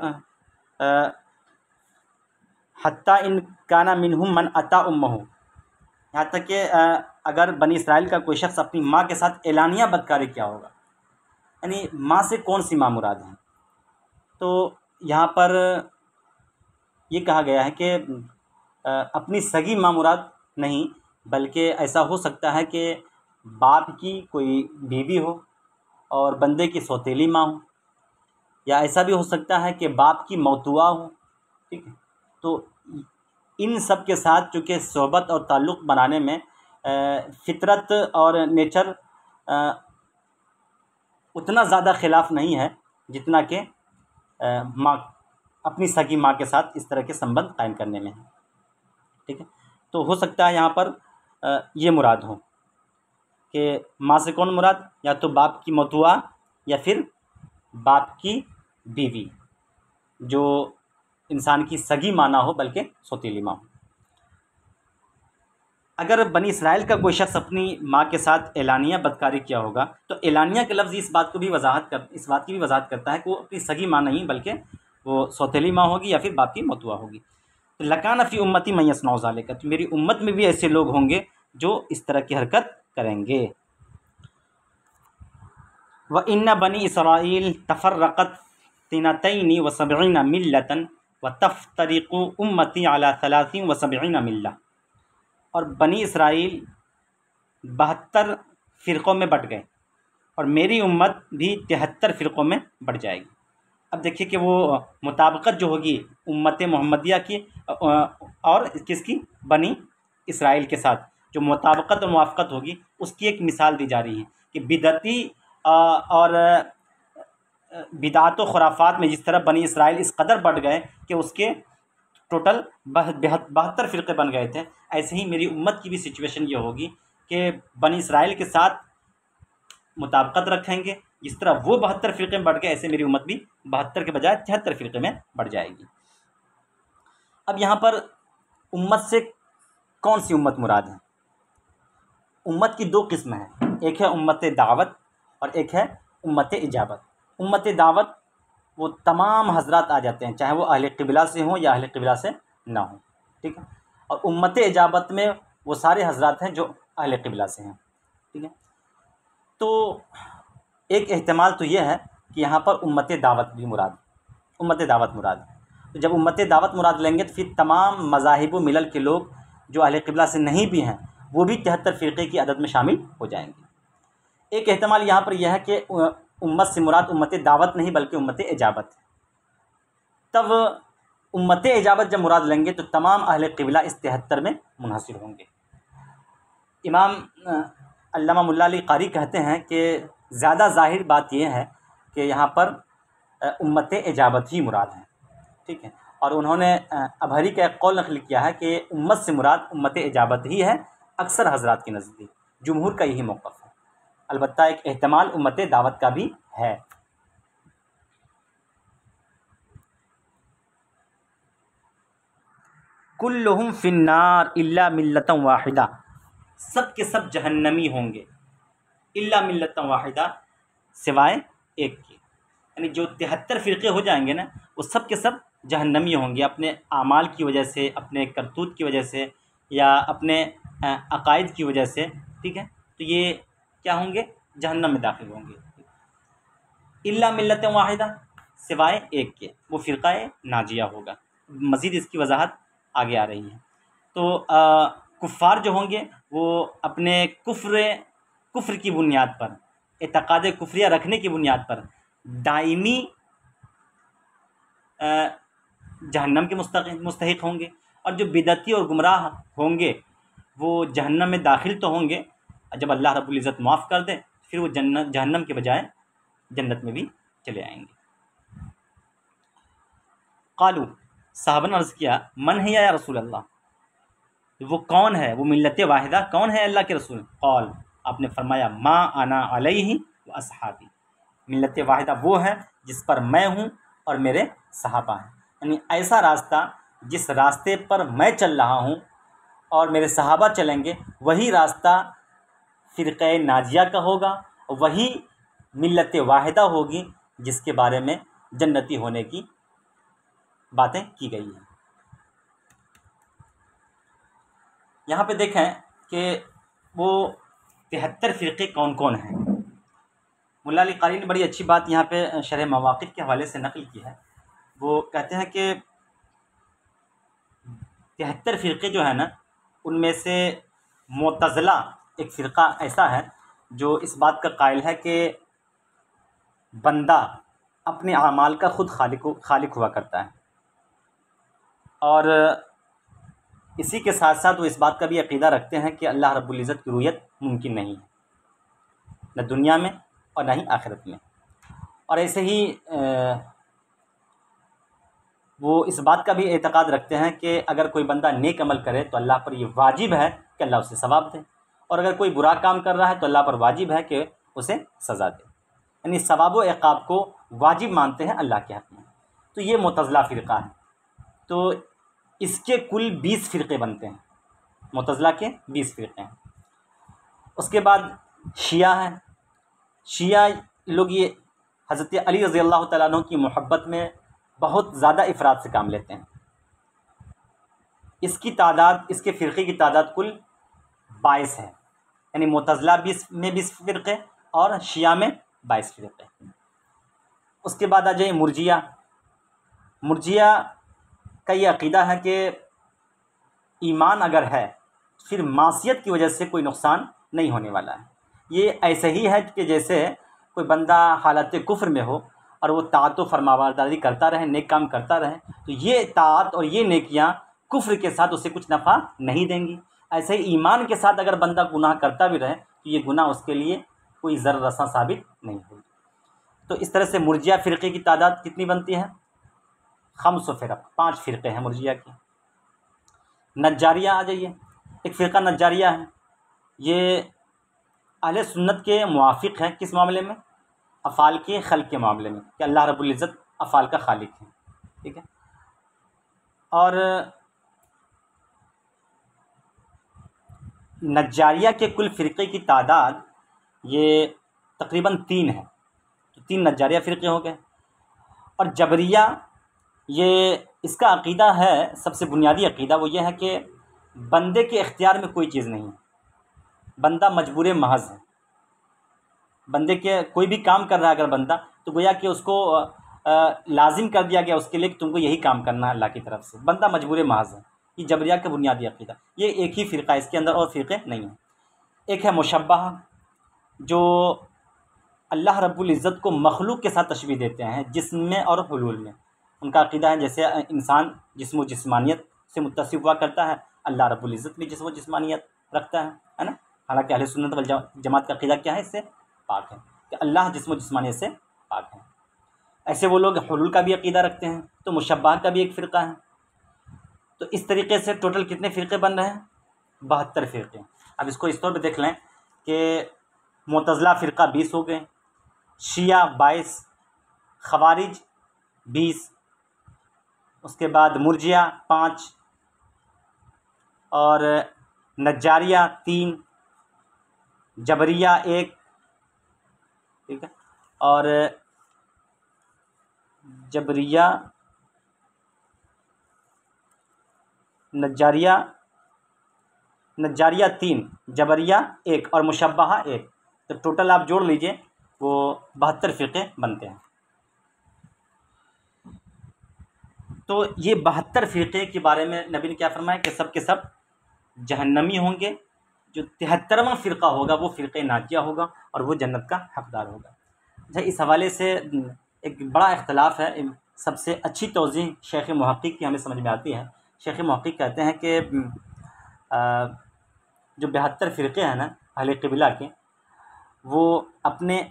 हत्ता इन काना मिनहुम मन अता उम्महु, यहाँ तक कि अगर बनी इसराइल का कोई शख्स अपनी माँ के साथ एलानिया बदकारी किया होगा, यानी माँ से कौन सी माँ मुराद है, तो यहाँ पर ये कहा गया है कि अपनी सगी माँ मुराद नहीं, बल्कि ऐसा हो सकता है कि बाप की कोई बीवी हो और बंदे की सौतेली माँ हो, या ऐसा भी हो सकता है कि बाप की मौतुआ हो। ठीक है, तो इन सब के साथ चूँकि सोहबत और ताल्लुक़ बनाने में फितरत और नेचर उतना ज़्यादा खिलाफ नहीं है जितना कि माँ, अपनी सगी माँ के साथ इस तरह के संबंध कायम करने में है। ठीक है, तो हो सकता है यहाँ पर ये मुराद हो कि माँ से कौन मुराद, या तो बाप की मौतुआ या फिर बाप की बीवी, जो इंसान की सगी माँ ना हो बल्कि सौतीली माँ हो। अगर बनी इसराइल का कोई शख्स अपनी माँ के साथ एलानिया बदकारी किया होगा, तो एलानिया के लफ्ज़ इस बात की भी वजाहत करता है कि वो अपनी सगी माँ नहीं बल्कि वो सौतेली माँ होगी या फिर बाप की मौतुआ होगी। तो लकान फ़ी उम्मती मैं यसनौ ज़ालिका, तो मेरी उम्मत में भी ऐसे लोग होंगे जो इस तरह की हरकत करेंगे। व इन्ना बनी इसराइल तफ़र्रक़त तिनतैनि व सबईन मिल्लतन व तफ्तरिक़ु उम्मती अला सलासिन व सबईन मिल्ला, और बनी इसराइल 72 फ़िरक़ों में बट गए और मेरी उम्मत भी 73 फ़िरक़ों में बट जाएगी। अब देखिए कि वो मुताबिकत जो होगी उम्मत मोहम्मदिया की और किसकी, बनी इसराइल के साथ जो मुताबिकत और मुवाफ़क़त होगी, उसकी एक मिसाल दी जा रही है कि बिदअती और बिदात व खुराफात में जिस तरह बनी इसराइल इस कदर बढ़ गए कि उसके टोटल 72 फ़िरक़े बन गए थे, ऐसे ही मेरी उम्मत की भी सिचुएशन ये होगी कि बनी इसराइल के साथ मुताबिकत रखेंगे। जिस तरह वो 72 फ़िरक़े में बढ़ गए, ऐसे मेरी उम्मत भी 72 के बजाय 73 फ़िरक़े में बढ़ जाएगी। अब यहाँ पर उम्मत से कौन सी उम्मत मुराद है? उम्मत की दो किस्म हैं, एक है उम्मत दावत और एक है उम्मत इजाबत। उम्मत दावत वो तमाम हज़रात आ जाते हैं, चाहे वो अहले क़िबला से हों या अहले क़िबला से ना हों। ठीक है, और उम्मत इजाबत में वो सारे हज़रात हैं जो अहले क़िबला से हैं। ठीक है, तो एक एहतमाल तो ये है कि यहाँ पर उम्मत दावत मुराद। तो जब उम्मत दावत मुराद लेंगे तो फिर तमाम मज़ाहिब व मिलल के लोग जो अहले क़िबला से नहीं भी हैं वो भी 73 फ़िरक़े की अदद में शामिल हो जाएंगे। एक एहतमाल यहाँ पर यह है कि उम्मत से मुराद उम्मत दावत नहीं बल्कि उम्मत इजाबत है। तब उम्मत इजाबत जब मुराद लेंगे तो तमाम अहले क़िबला इस 73 में मुनहसर होंगे। इमाम अल्लामा मुल्ला अली क़ारी कहते हैं कि ज़्यादा ज़ाहिर बात यह है कि यहाँ पर उम्मत इजाबत ही मुराद है। ठीक है, और उन्होंने अबहरी का एक कौल नक़ल किया है कि उम्मत से मुराद उम्मत इजाबत ही है, अक्सर हज़रात के नज़दीक जुमहूर का यही मौक़िफ़ है। अलबत्ता एक एहतमाल उम्मत दावत का भी है। कुल्लुहुम फिन्नार इल्ला मिल्लतन वाहिदा, सब के सब जहन्नमी होंगे, इल्ला मिल्लतन वाहिदा, सिवाय एक के। यानी जो 73 फ़िरक़े हो जाएंगे ना, वो सब के सब जहन्नमी होंगे अपने आमाल की वजह से, अपने करतूत की वजह से या अपने अकायद की वजह से। ठीक है, तो ये क्या होंगे, जहन्नम में दाखिल होंगे। इल्ला मिल्लतन वाहिदा, सिवाय एक के, वो फ़िरक़ा नाजिया होगा। मज़ीद इसकी वजाहत आगे आ रही है। तो कुफ़ार जो होंगे वो अपने कुफ्र की बुनियाद पर, एतक़ाद कुफ्रिया रखने की बुनियाद पर दायमी जहन्नम के मुस्तहिक़ होंगे, और जो बिदअती और गुमराह होंगे वो जहन्नम में दाखिल तो होंगे, जब अल्लाह रब्बुल इज़्ज़त माफ़ कर दे फिर वो जहन्नम के बजाय जन्नत में भी चले आएंगे। क़ालू, साहबा ने अर्ज़ किया, मन है या रसूल अल्लाह, वो कौन है, वो मिल्लत वाहिदा कौन है अल्लाह के रसूल? क़ाल, आपने फरमाया, मा अना अलैहि व अस्हाबी, मिल्लत वाहिदा वो है जिस पर मैं हूँ और मेरे सहाबा हैं। यानी ऐसा रास्ता जिस रास्ते पर मैं चल रहा हूँ और मेरे सहाबा चलेंगे, वही रास्ता फ़िरक़े नाजिया का होगा, वही मिल्लत वाहिदा होगी जिसके बारे में जन्नती होने की बातें की गई हैं। यहाँ पे देखें कि वो 73 फ़िरक़े कौन कौन हैं। मुल्ला अली क़ारी ने बड़ी अच्छी बात यहाँ पे शरह मवाक़िफ़ के हवाले से नक़ल की है वो कहते हैं कि 73 फ़िरक़े जो है ना, उनमें से मुअतज़िला एक फ़िरक़ा ऐसा है जो इस बात का कायल है कि बंदा अपने आमाल का ख़ुद खालिक हुआ करता है, और इसी के साथ साथ वो इस बात का भी अक़ीदा रखते हैं कि अल्लाह रब्बुल इज़्ज़त की रुयत मुमकिन नहीं है, न दुनिया में और न ही आखिरत में। और ऐसे ही वो इस बात का भी एतक़ाद रखते हैं कि अगर कोई बंदा नेक अमल करे तो अल्लाह पर ये वाजिब है कि अल्लाह उसे सवाब दे, और अगर कोई बुरा काम कर रहा है तो अल्लाह पर वाजिब है कि उसे सज़ा दे। यानी सवाब व इक़ाब को वाजिब मानते हैं अल्लाह के हक़ में। तो ये मुअतज़िला फ़िरक़ा है। तो इसके कुल 20 फ़िरक़े बनते हैं, मुअतज़िला के 20 फ़िरक़े हैं। उसके बाद शिया है। शिया लोग ये हज़रत अली रज़ी अल्लाह तआला अन्हु की मोहब्बत में बहुत ज़्यादा इफ़रात से काम लेते हैं। इसकी तादाद, इसके फ़िरक़े की तादाद कुल 22 है। यानी मुअतज़िला 20 फ़िरक़े और शिया में 22 फ़िरक़े। उसके बाद आ जाए मुर्जिया। मुर्जिया का ये अक़ीदा है कि ईमान अगर है फिर मासियत की वजह से कोई नुकसान नहीं होने वाला है। ये ऐसे ही है कि जैसे कोई बंदा हालत कुफ्र में हो और वो ताअत व फरमाबरदारी करता रहे, नेक काम करता रहे, तो ये ताअत और ये नेकियां कुफ्र के साथ उसे कुछ नफ़ा नहीं देंगी। ऐसे ही ईमान के साथ अगर बंदा गुनाह करता भी रहे तो ये गुनाह उसके लिए कोई ज़र रसा साबित नहीं होगी। तो इस तरह से मुर्जिया फ़िरक़े की तादाद कितनी बनती है? 5 फ़िरक़, 5 फ़िरक़े हैं मुर्जिया के। नज्जारिया आ जाइए। एक फ़िरक़ा नज्जारिया है। ये अहले सुन्नत के मुआफ़िक़ हैं। किस मामले में? अफ़ाल के खल्क़ के मामले में, कि अल्लाह रब्बुल इज़्ज़त अफ़ाल का खालिक है। ठीक है। और नज्जारिया के कुल फ़िरक़े की तादाद ये तकरीबन 3 है। तो 3 नज्जारिया फ़िरक़े हो गए। और जबरिया, ये इसका अक़ीदा है, सबसे बुनियादी अक़ीदा वो ये है कि बंदे के इख्तियार में कोई चीज़ नहीं है, बंदा मजबूर महज़ है। बंदे के कोई भी काम कर रहा है अगर बंदा, तो गोया कि उसको लाजिम कर दिया गया उसके लिए कि तुमको यही काम करना है अल्लाह की तरफ से, बंदा मजबूर महज़ है। ये जबरिया का बुनियादी अक़ीदा। ये एक ही फ़िरक़ा है, इसके अंदर और फ़िरक़े नहीं हैं। एक है मुशब्बहा, जो अल्लाह रब्बुल इज़्ज़त को मखलूक के साथ तशबीह देते हैं जिस्म में और हुलूल में। उनका अक़ीदा है जैसे इंसान जिस्म व जिस्मानियत से मुत्तसिफ़ हुआ करता है, अल्लाह रब्बुल इज़्ज़त भी जिस्म व जिस्मानियत रखता है ना। हालांकि अहले सुन्नत वल जमात का अक़ीदा क्या है? इससे पाक है, कि अल्लाह जिस्म व जिस्मानियत से पाक है। ऐसे वो लोग हुलूल का भी अक़ीदा रखते हैं। तो मुशब्बहा का भी एक फ़िरक़ा है। तो इस तरीके से टोटल कितने फ़िरक़े बन रहे हैं? 72 फ़िरक़े। अब इसको इस तौर पे देख लें कि मुअतज़िला फ़िरक़ा 20 हो गए, शिया 22, ख़वारिज 20, उसके बाद मुर्जिया 5, और नज्जारिया 3, जबरिया 1, ठीक है, और जबरिया, नज्जारिया 3, जबरिया 1 और मुशब्बहा 1। तो टोटल आप जोड़ लीजिए, वो 72 फ़िरक़े बनते हैं। तो ये 72 फ़िरक़े के बारे में नबी ने क्या फरमाया कि सब के सब जहन्नमी होंगे। जो 73वां फ़िरक़ा होगा वो फ़िरक़े नाजिया होगा और वो जन्नत का हक़दार होगा। अच्छा, इस हवाले से एक बड़ा इख्तलाफ है। सबसे अच्छी तौज़ीह शेख़ मुहक़्क़िक़ की हमें समझ में आती है। शेख़ मुहक़्क़िक़ कहते हैं कि जो 72 फ़िरक़े हैं ना अहले क़िबला के, वो अपने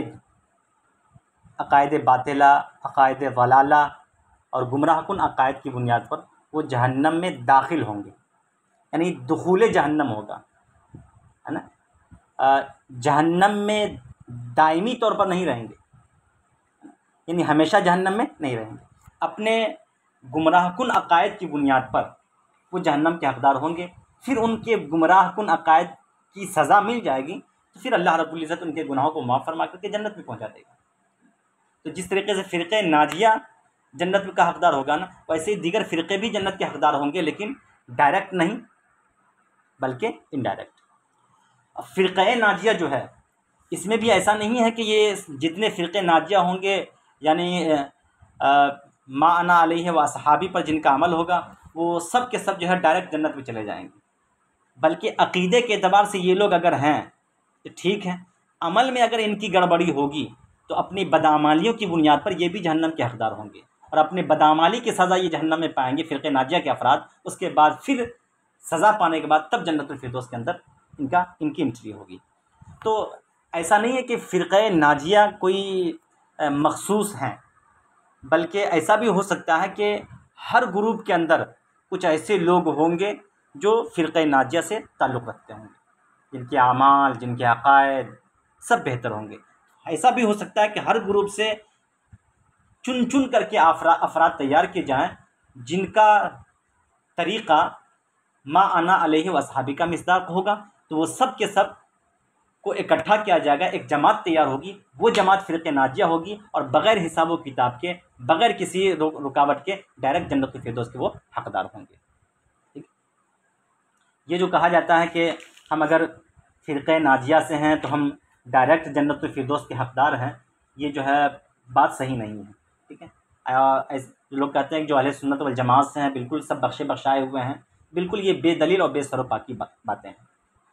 अक़ायद बातिला, अक़ायद ज़लाला और गुमराहकुन अक़ायद की बुनियाद पर वो जहन्नम में दाखिल होंगे। यानी दुख़ूल जहन्नम होगा, है ना। जहन्नम में दायमी तौर पर नहीं रहेंगे, यानी हमेशा जहन्नम में नहीं रहेंगे। अपने गुमराहकुन अक़ायद की बुनियाद पर वो जहन्नम के हक़दार होंगे। फिर उनके गुमराहकुन अक़ायद की सज़ा मिल जाएगी तो फिर अल्लाह रब्बुल इज़्ज़त उनके गुनाहों को माफ़ फरमा करके जन्नत में पहुँचा देगा। तो जिस तरीके से फ़िरक़े नाजिया जन्नत का हक़दार होगा ना, वैसे ही दीगर फ़िरक़े भी जन्नत के हक़दार होंगे, लेकिन डायरेक्ट नहीं बल्कि इनडायरेक्ट। अब फ़िरक़े नाजिया जो है, इसमें भी ऐसा नहीं है कि ये जितने फ़िरक़े नाजिया होंगे यानी मा अना अलैहि व असहाबी पर जिनका अमल होगा वो सब के सब जो है डायरेक्ट जन्नत में चले जाएंगे। बल्कि अक़ीदे के एतबार से ये लोग अगर हैं तो ठीक है, अमल में अगर इनकी गड़बड़ी होगी तो अपनी बदअमालियों की बुनियाद पर ये भी जहन्नम के हक़दार होंगे और अपने बदअमाली की सज़ा ये जहन्नम में पाएंगे फ़िरक़े नाजिया के अफराद। उसके बाद फिर सज़ा पाने के बाद तब जन्नतुल फिरदौस के अंदर इनकी एंट्री होगी। तो ऐसा नहीं है कि फ़िरक़े नाजिया कोई मख़सूस हैं, बल्कि ऐसा भी हो सकता है कि हर ग्रुप के अंदर कुछ ऐसे लोग होंगे जो फ़िरक़े नाजिया से ताल्लुक़ रखते होंगे, जिनके आमाल, जिनके अक़ायद सब बेहतर होंगे। ऐसा भी हो सकता है कि हर ग्रुप से चुन चुन करके अफराद तैयार किए जाएं जिनका तरीक़ा मा अना अलैहि व अस्हाबी का मिस्दाक़ होगा। तो वो सब के सब को इकट्ठा किया जाएगा, एक जमात तैयार होगी, वो जमात फ़िरक़े नाजिया होगी और बग़ैर हिसाब व किताब के, बग़ैर किसी रुकावट के डायरेक्ट जन्नतुल फिरदौस के वो हक़दार होंगे। ठीक, ये जो कहा जाता है कि हम अगर फ़िरक़े नाजिया से हैं तो हम डायरेक्ट जन्नतुल फिरदौस के हक़दार हैं, ये जो है बात सही नहीं है। ठीक है, ऐसे लोग कहते हैं कि जो अहले सुन्नत वल जमात से हैं बिल्कुल सब बख्शे बख्शाए हुए हैं, बिल्कुल ये बेदलील और बेसरोपा की बातें हैं।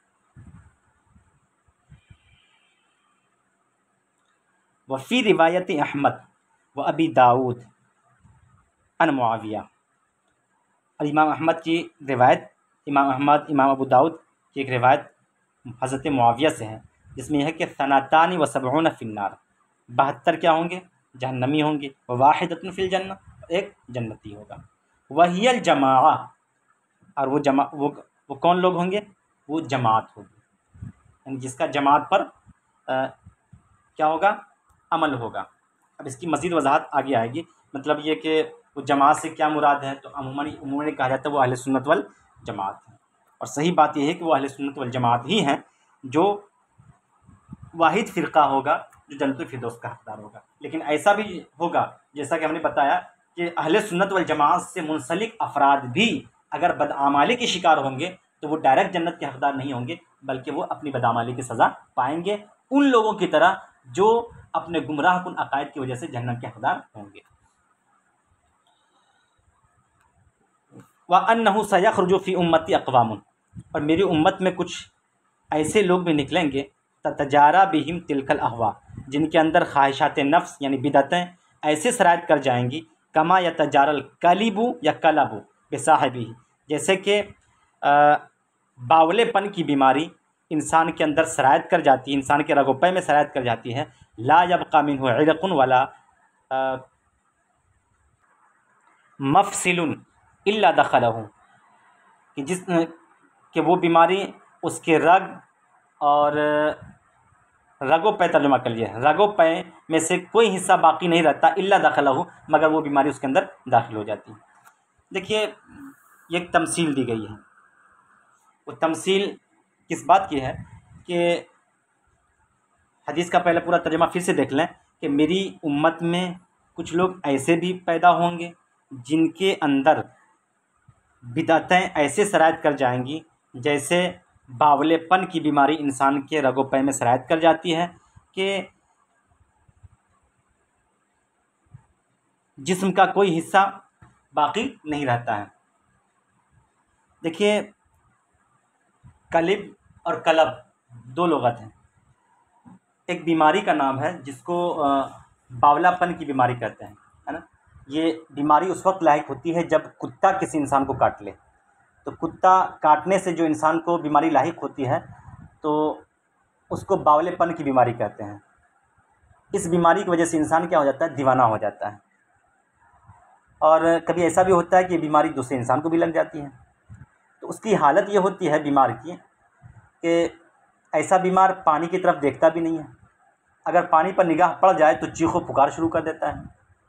वफ़ी रिवायत अहमद व अबी दाऊद अन मुआविया, और इमाम अहमद की रिवायत, इमाम अहमद, इमाम अबू दाऊद की एक रिवायत हज़रत मुआविया से है, जिसमें यह है कि सनातानी व सबऊन फ़िन्नार, 72 क्या होंगे, जहन्नमी होंगे, व वाहिदतुन फ़िल जन्नह, एक जन्नती होगा। वहियल जमा, और वो कौन लोग होंगे, वो जमात होगी, यानी जिसका जमात पर क्या होगा, अमल होगा। अब इसकी मज़ीद वजाहत आगे आएगी। मतलब ये कि वो जमात से क्या मुराद है, तो अमूमन कहा जाता है वो अहले सुन्नत वल जमात है, और सही बात यह है कि वो अहले सुन्नत वल जमात ही हैं जो वाहिद फ़िरक़ा होगा जो जन्नतुल फिरदौस का हक़दार होगा। लेकिन ऐसा भी होगा, जैसा कि हमने बताया, कि अहले सुन्नत वल जमात से मुंसलिक अफराद भी अगर बदआमाली के शिकार होंगे तो वो डायरेक्ट जन्नत के हक़दार नहीं होंगे, बल्कि वो अपनी बदआमाली की सज़ा पाएंगे उन लोगों की तरह जो अपने गुमराह कुन अक़ायद की वजह से जहन्नम के हक़दार होंगे। व अन्नहु सयख़रुजु फ़ी उम्मती अक़वामुन, और मेरी उम्मत में कुछ ऐसे लोग भी निकलेंगे ततजारा बिहिम तिलकल अहवा, जिनके अंदर ख्वाहिशात नफ्स यानी बिदअतें ऐसे शरायत कर जाएंगी, कमा यतजारल कलिबु या कलबु बेसाहिबी, जैसे कि बावलेपन की बीमारी इंसान के अंदर शरायत कर जाती है, इंसान के रगोपे में शरायत कर जाती है। ला यबक़ा मिन्हु इरक़ुन वला मफ़सिलुन इल्ला दख़लहु, कि वो बीमारी उसके रग और रगोपे, तर्जुमा कर लिए, रगोपे में से कोई हिस्सा बाकी नहीं रहता, इल्ला दख़लहु, मगर वो बीमारी उसके अंदर दाखिल हो जाती है। देखिए, ये एक तमसील दी गई है। वो तमसील किस बात की है कि हदीस का पहले पूरा तर्जुमा फिर से देख लें कि मेरी उम्मत में कुछ लोग ऐसे भी पैदा होंगे जिनके अंदर बिदअतें ऐसे शरायत कर जाएंगी जैसे बावलेपन की बीमारी इंसान के रगोपे में शरायत कर जाती है, कि जिस्म का कोई हिस्सा बाकी नहीं रहता है। देखिए, कलिब और कलब दो लुग़त हैं। एक बीमारी का नाम है जिसको बावलापन की बीमारी कहते हैं, है ना। ये बीमारी उस वक्त लायक होती है जब कुत्ता किसी इंसान को काट ले, तो कुत्ता काटने से जो इंसान को बीमारी लायक होती है तो उसको बावलेपन की बीमारी कहते हैं। इस बीमारी की वजह से इंसान क्या हो जाता है, दीवाना हो जाता है। और कभी ऐसा भी होता है कि बीमारी दूसरे इंसान को भी लग जाती है। तो उसकी हालत ये होती है बीमार की कि ऐसा बीमार पानी की तरफ देखता भी नहीं है, अगर पानी पर निगाह पड़ जाए तो चीखो पुकार शुरू कर देता है,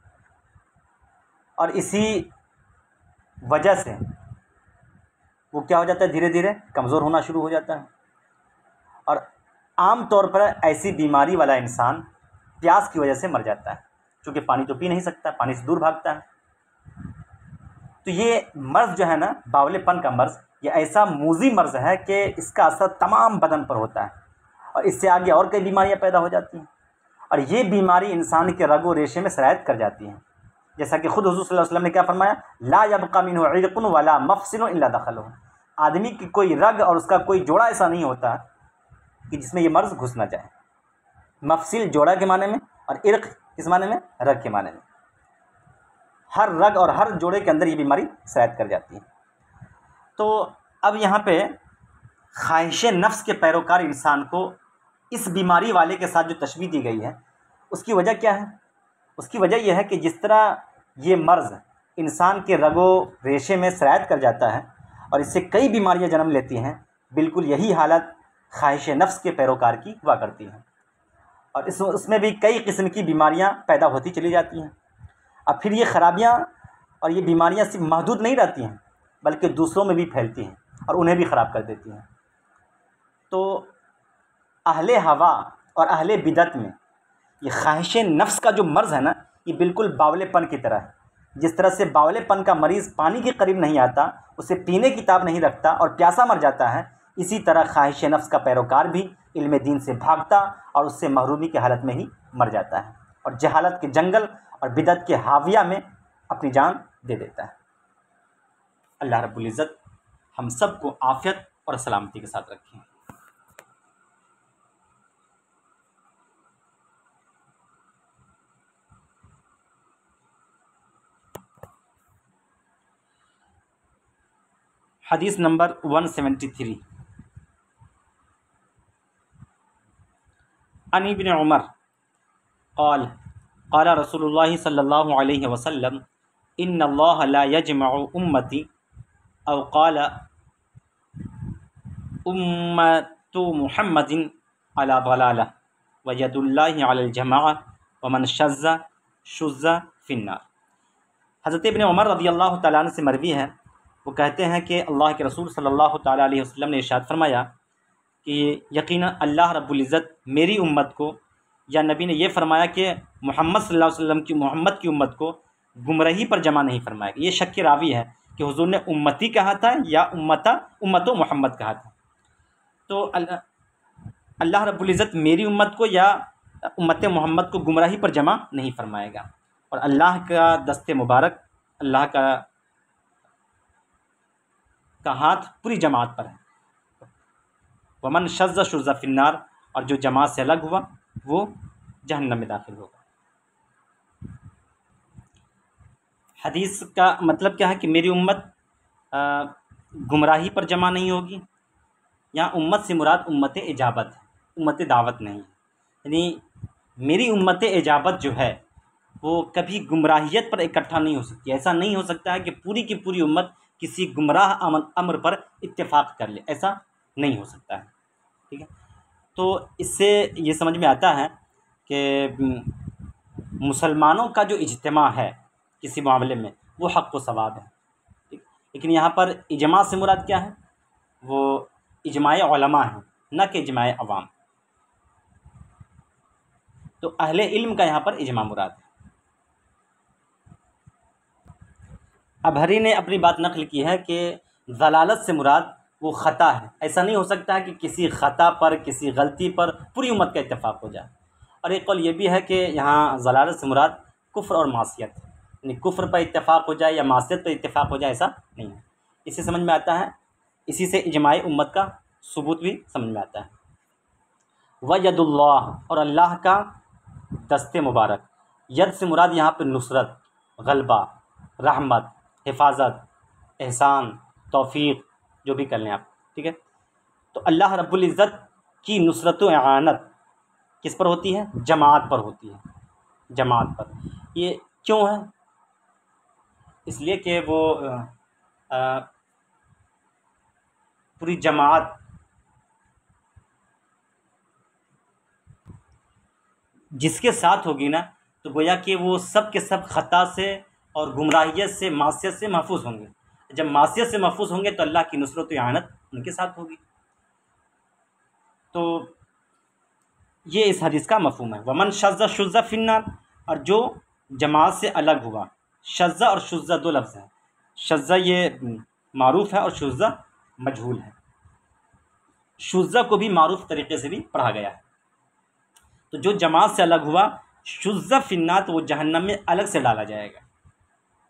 और इसी वजह से वो क्या हो जाता है, धीरे धीरे कमज़ोर होना शुरू हो जाता है। और आम तौर पर ऐसी बीमारी वाला इंसान प्यास की वजह से मर जाता है, क्योंकि पानी तो पी नहीं सकता, पानी से दूर भागता है। तो ये मर्ज़ जो है ना, बावलेपन का मर्ज़, ये ऐसा मूज़ी मर्ज़ है कि इसका असर तमाम बदन पर होता है और इससे आगे और कई बीमारियां पैदा हो जाती हैं, और ये बीमारी इंसान के रगो रेशे में शरायत कर जाती हैं। जैसा कि खुद हुज़ूर सल्लल्लाहु अलैहि वसल्लम ने क्या फरमाया, ला यबका मिन्हु इरकुन वला मफसिलुन इल्ला दखलहु। आदमी की कोई रग और उसका कोई जोड़ा ऐसा नहीं होता कि जिसमें ये मर्ज़ घुस ना जाए। मफसिल जोड़ा के माने में और इर्क किस माने में, रग के माने में। हर रग और हर जोड़े के अंदर ये बीमारी सरायत कर जाती है। तो अब यहाँ पे ख्वाहिश नफ्स के पैरोकार इंसान को इस बीमारी वाले के साथ जो तशबीह दी गई है, उसकी वजह क्या है? उसकी वजह यह है कि जिस तरह ये मर्ज़ इंसान के रगो रेशे में सरायत कर जाता है और इससे कई बीमारियां जन्म लेती हैं, बिल्कुल यही हालत ख्वाहिश नफ्स के पैरोकार की हुआ करती है। और उसमें भी कई किस्म की बीमारियां पैदा होती चली जाती हैं। अब फिर ये ख़राबियाँ और ये बीमारियां सिर्फ महदूद नहीं रहती हैं, बल्कि दूसरों में भी फैलती हैं और उन्हें भी ख़राब कर देती हैं। तो अहले हवा और अहले बिदत में ये ख्वाहिश नफ्स का जो मर्ज़ है ना, ये बिल्कुल बावलेपन की तरह है। जिस तरह से बावलेपन का मरीज़ पानी के करीब नहीं आता, उसे पीने की ताब नहीं रखता और प्यासा मर जाता है, इसी तरह ख्वाहिश नफ्स का पैरोकार भी इल्म दीन से भागता और उससे महरूमी की हालत में ही मर जाता है और जहालत के जंगल और बिदत के हाविया में अपनी जान दे देता है। अल्लाह रब्बुल इज़्ज़त हम सब को आफ़ियत और सलामती के साथ रखें। हदीस नंबर 173 अन इब्न उमर क़ाल क़ाल रसूलुल्लाह सल्लल्लाहु अलैहि वसल्लम इन्नल्लाह ला यजमउ उम्मती औ क़ाल उम्मतु मुहम्मदिन अला ज़लाला व यदुल्लाहि अलल जमाअ व मन शज़्ज़ा शुज़्ज़ा फिन्नार। हज़रत इब्न उमर रज़ियल्लाहु तआला अन्हु से मरवी है, वो कहते हैं कि अल्लाह के रसूल सल्लल्लाहु तआला अलैहि वसल्लम ने इरशाद फरमाया कि यकीनन अल्लाह रब्बुल इज़्ज़त मेरी उम्मत को, या नबी ने ये फरमाया कि मोहम्मद सल्लल्लाहु अलैहि वसल्लम की मोहम्मद की उम्मत को गुमराही पर जमा नहीं फरमाएगा। ये शक के रावी है कि हुज़ूर ने उम्मती कहा था या उम्मतो मोहम्मद कहा था। तो अल्लाह रब्बुल इज़्ज़त मेरी उम्मत को या उम्मत मोहम्मद को गुमराही पर जमा नहीं फरमाएगा। और अल्लाह का दस्ते मुबारक, अल्लाह का हाथ पूरी जमात पर है। वमन शज़्ज़ा शुज़्ज़ा फिन्नार, और जो जमात से अलग हुआ वो जहन्नम में दाखिल होगा। हदीस का मतलब क्या है कि मेरी उम्मत गुमराही पर जमा नहीं होगी। यहाँ उम्मत से मुराद उम्मत इजाबत है, उम्मत दावत नहीं है। यानी मेरी उम्मत इजाबत जो है वो कभी गुमराहियत पर इकट्ठा नहीं हो सकती। ऐसा नहीं हो सकता है कि पूरी की पूरी उम्मत किसी गुमराह अमर पर इत्तेफाक कर ले, ऐसा नहीं हो सकता है। ठीक है, तो इससे ये समझ में आता है कि मुसलमानों का जो इज्तिमा है किसी मामले में वो हक़ व सवाब है। ठीक, लेकिन यहाँ पर इजमा से मुराद क्या है? वो इजमाए उलमा है, न कि इजमाए अवाम। तो अहले इल्म का यहाँ पर इजमा मुराद है। अबहरी ने अपनी बात नकल की है कि ज़लालत से मुराद वो ख़ता है। ऐसा नहीं हो सकता है कि किसी ख़ता पर, किसी गलती पर पूरी उम्मत का इत्तेफाक हो जाए। और एक कौल ये भी है कि यहाँ ज़लालत से मुराद कुफ्र और मासियत, यानी कुफ्र पर इत्तेफाक हो जाए या मासियत पर इत्तेफाक हो जाए, ऐसा नहीं है। इससे समझ में आता है, इसी से इजमाई उम्मत का सबूत भी समझ में आता है। व यदुल्लाह, और अल्लाह का दस्ते मुबारक। यद से मुराद यहाँ पर नुसरत, गलबा, रहमत, हिफाजत, एहसान, तौफीक, जो भी कर लें आप। ठीक है, तो अल्लाह रब्बुल इज़्ज़त की नुसरत व इआनत किस पर होती है? जमात पर होती है, जमात पर। ये क्यों है? इसलिए कि वो पूरी जमात जिसके साथ होगी ना, तो गोया कि वो सब के सब ख़ता से और गुमराहियत से, मासियत से महफूज होंगे। जब मासियत से महफूज होंगे तो अल्लाह की नुसरत व इआनत उनके साथ होगी। तो ये इस हदीस का मफ़हूम है। वमन शज़्ज़ा शुज़्ज़ा फिन्नार, और जो जमात से अलग हुआ। शज़्ज़ा और शुज़्ज़ा दो लफ्ज़ हैं। शज़्ज़ा ये मारूफ़ है और शुज़्ज़ा मजहूल है। शुज़्ज़ा को भी मारूफ़ तरीक़े से भी पढ़ा गया है। तो जो जमात से अलग हुआ, शुज़्ज़ा फिन्नार, तो वो जहन्नम में अलग से डाला जाएगा।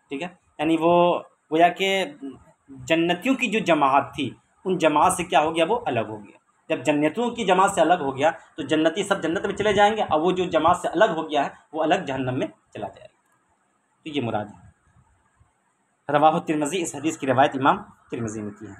ठीक है, यानी वो गोया कि जन्नतियों की जो जमात थी उन जमात से क्या हो गया, वो अलग हो गया। जब जन्नतियों की जमात से अलग हो गया तो जन्नती सब जन्नत में चले जाएंगे, और वो जो जमात से अलग हो गया है वो अलग जहन्नम में चला जाएगा। तो ये मुराद है। रवाहु तिरमिज़ी, इस हदीस की रवायत इमाम तिरमिज़ी ने की है।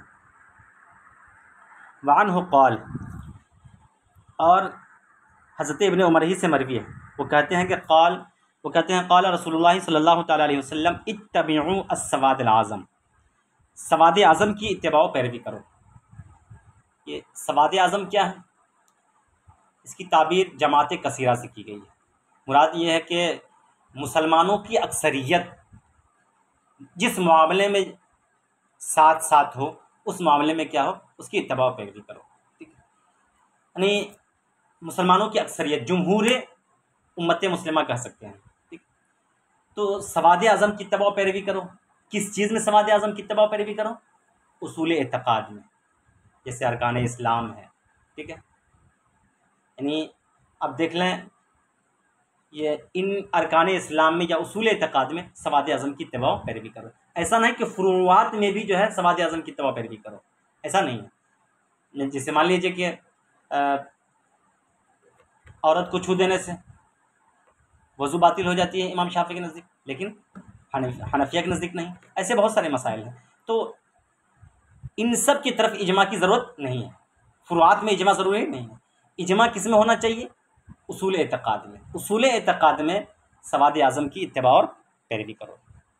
वान्हु क़ाल, और हज़रत इब्न उमर ही से मरवी है, वो कहते हैं कि क़ाल रसूलुल्लाह सल्लल्लाहु तआला अलैहि वसल्लम इत्तबिउ अस्सवादल आज़म, सवाद आज़म की इत्तिबा पैरवी करो। ये सवाद आज़म क्या है? इसकी ताबीर जमात कसीरा से की गई है। मुराद ये है कि मुसलमानों की अक्सरियत जिस मामले में साथ साथ हो, उस मामले में क्या हो, उसकी इत्तिबा पैरवी करो। ठीक है, यानी मुसलमानों की अक्सरियत, जमहूर उम्मत मुस्लिमा कह सकते हैं। ठीक, तो सवाद आज़म की इत्तिबा पैरवी करो। किस चीज़ में सवाद आज़म की इत्तिबा पैरवी करो? उसूल एतक़ाद में, जैसे अरकान इस्लाम है। ठीक है, यानी अब देख लें, ये इन अरकान इस्लाम में या उसूल एतक़ाद में सवाद आज़म की इत्तिबा पैरवी करो। ऐसा नहीं कि फ़ुरूआत में भी जो है सवाद आज़म की इत्तिबा पैरवी करो, ऐसा नहीं है। जैसे मान लीजिए कि औरत को छू देने से वज़ू बातिल हो जाती है इमाम शाफ़ी के नज़दीक, लेकिन हनफिया के नज़दीक नहीं। ऐसे बहुत सारे मसाइल हैं, तो इन सब की तरफ इजमा की ज़रूरत नहीं है। फ़ुरूआत में इजमा ज़रूरी नहीं है। इजमा किस में होना चाहिए? उसूल एतक़ाद में। उसूल एतक़ाद में सवाद आज़म की इत्तिबा और पैरवी करो।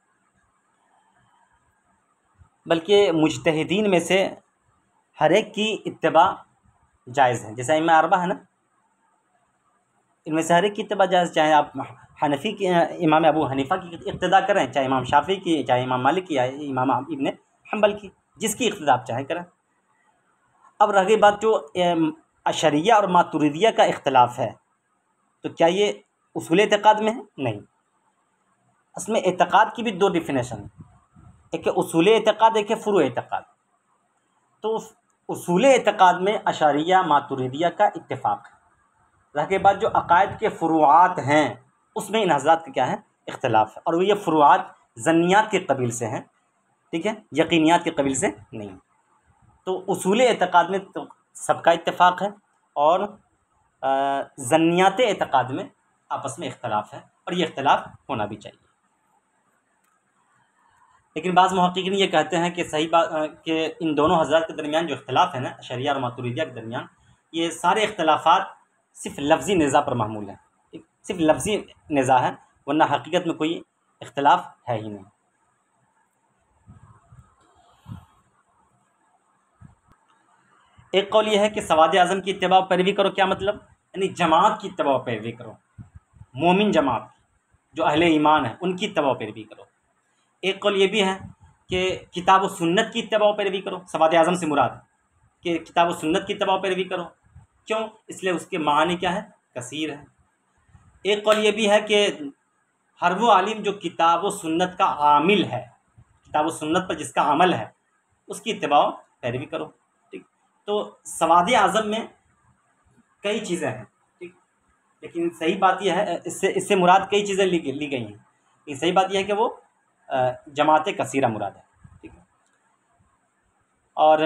बल्कि मुज्तहिदीन में से हर एक की इत्तिबा जायज़ है। जैसे इमाम अरबा है ना, इनमें से हर एक की इत्तिबा जायज़, चाहे आप हनफी की इमाम अबू हनीफ़ा की इक़्तिदा करें, चाहे इमाम शाफ़ी की, चाहे इमाम मालिक की, या इमाम इब्न हम्बल की, जिसकी इक़्तिदा आप चाहे करें। अब रह गई बात जो अशरिया और मातुरिदिया का इख्तलाफ है, तो क्या ये उसूल एतक़ाद में है? नहीं। इसमें एतक़ाद की भी दो डिफिनेशन है, एक है उसूल एतक़ाद, एक है फ़ुरू एतक़ाद। तो उसूल एतक़ाद में अशरिया मातुरिदिया का इत्तिफ़ाक़ है। रह के बाद जो अक़ायद के फ़ुरूआत हैं उसमें इन हज़रात का क्या है, इख्तलाफ है, और वो ये फ़ुरूआत ज़न्नियात के कबील से हैं। ठीक है, यकीनियात के कबील से नहीं। तो उसूल एतक़ाद में तो सबका इत्तिफ़ाक़ है, और ज़न्नियात एतक़ाद में आपस में इख्तलाफ है, और ये इख्तलाफ होना भी चाहिए। लेकिन बाज़ मुहक़्क़ीक़ीन ये कहते हैं कि सही बात कि इन दोनों हज़रात के दरमियान जो इख्तलाफ है ना, अशरिया और मातुरिदिया के दरमियान, ये सारे इख्तलाफ़ात सिर्फ़ लफ्ज़ी निज़ा पर महमूल है। सिर्फ़ लफ्ज़ी निज़ा है, वरना हकीकत में कोई इख्तलाफ है ही नहीं। एक कौल ये है कि सवाद आज़म की इत्तिबा पैरवी करो, क्या मतलब? यानी जमात की इत्तिबा पैरवी करो, मोमिन जमात जो अहले ईमान है उनकी इत्तिबा पैरवी करो। एक कौल ये भी है कि किताब व सुन्नत की इत्तिबा पैरवी करो। सवाद आज़म से मुराद कि किताब व सुन्नत की इत्तिबा पैरवी करो। क्यों? इसलिए उसके मानी क्या है, कसीर है। एक कौल ये भी है कि हर वो आलिम जो किताब व सुन्नत का आमिल है, किताब व सुन्नत पर जिसका अमल है, उसकी इत्तिबा पैरवी करो। ठीक, तो सवाद आज़म में कई चीज़ें हैं। ठीक, लेकिन सही बात यह है, इससे मुराद कई चीज़ें ली गई हैं, लेकिन सही बात यह है कि वो जमात कसीरा मुराद है। ठीक है, और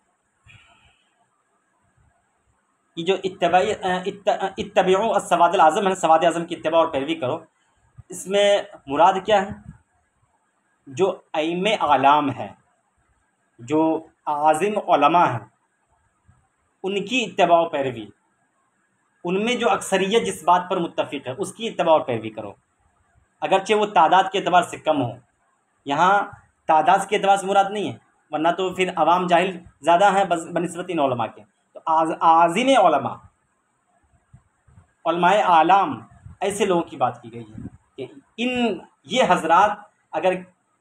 ये जो इत्तबिउ अस्सवादल आज़म है, सवाद आज़म की इत्तिबा और पैरवी करो, इसमें मुराद क्या है? जो अइम्मे आलाम हैं, जो आज़िम उलमा हैं, उनकी इत्तिबा और पैरवी, उनमें जो अक्सरियत जिस बात पर मुत्तफ़िक़ है उसकी इत्तिबा और पैरवी करो, अगरचे वो तादाद के एतबार से कम हो। यहाँ तादाद के एतबार से मुराद नहीं है, वरना तो फिर अवाम जाहिल ज़्यादा हैं बनिस्बत इन उलमा के। तो आज़िम उलमा, उलमाए आलाम, ऐसे लोगों की बात की गई है कि ये हज़रात, अगर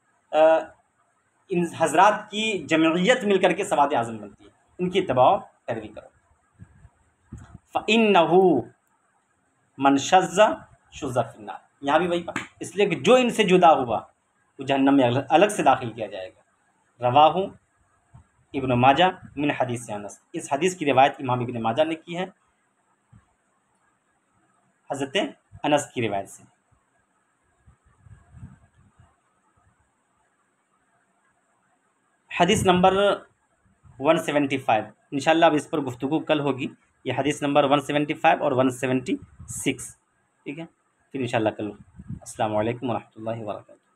इन हज़रात की जमइयत मिल कर के सवाद आज़म बनती है, इनकी इत्तिबा पैरवी करो। फ़इन्नहु मन शज़्ज़ शुज़्ज़ फ़िन्नार, यहाँ भी वही बात, इसलिए कि जो इनसे जुदा हुआ वो जहन्नम में अलग से दाखिल किया जाएगा। रवाहु इब्न माजा मिन हदीस अनस, इस हदीस की रिवायत इमाम इब्न माजा ने की है हज़रत अनस की रिवायत से। हदीस नंबर 175 इंशाल्लाह अब इस पर गुफ्तगू कल होगी। ये हदीस नंबर 175 और 176, ठीक है। फिर इंशाल्लाह कल। अस्सलामु अलैकुम वरहमतुल्लाहि वबरकातुहू।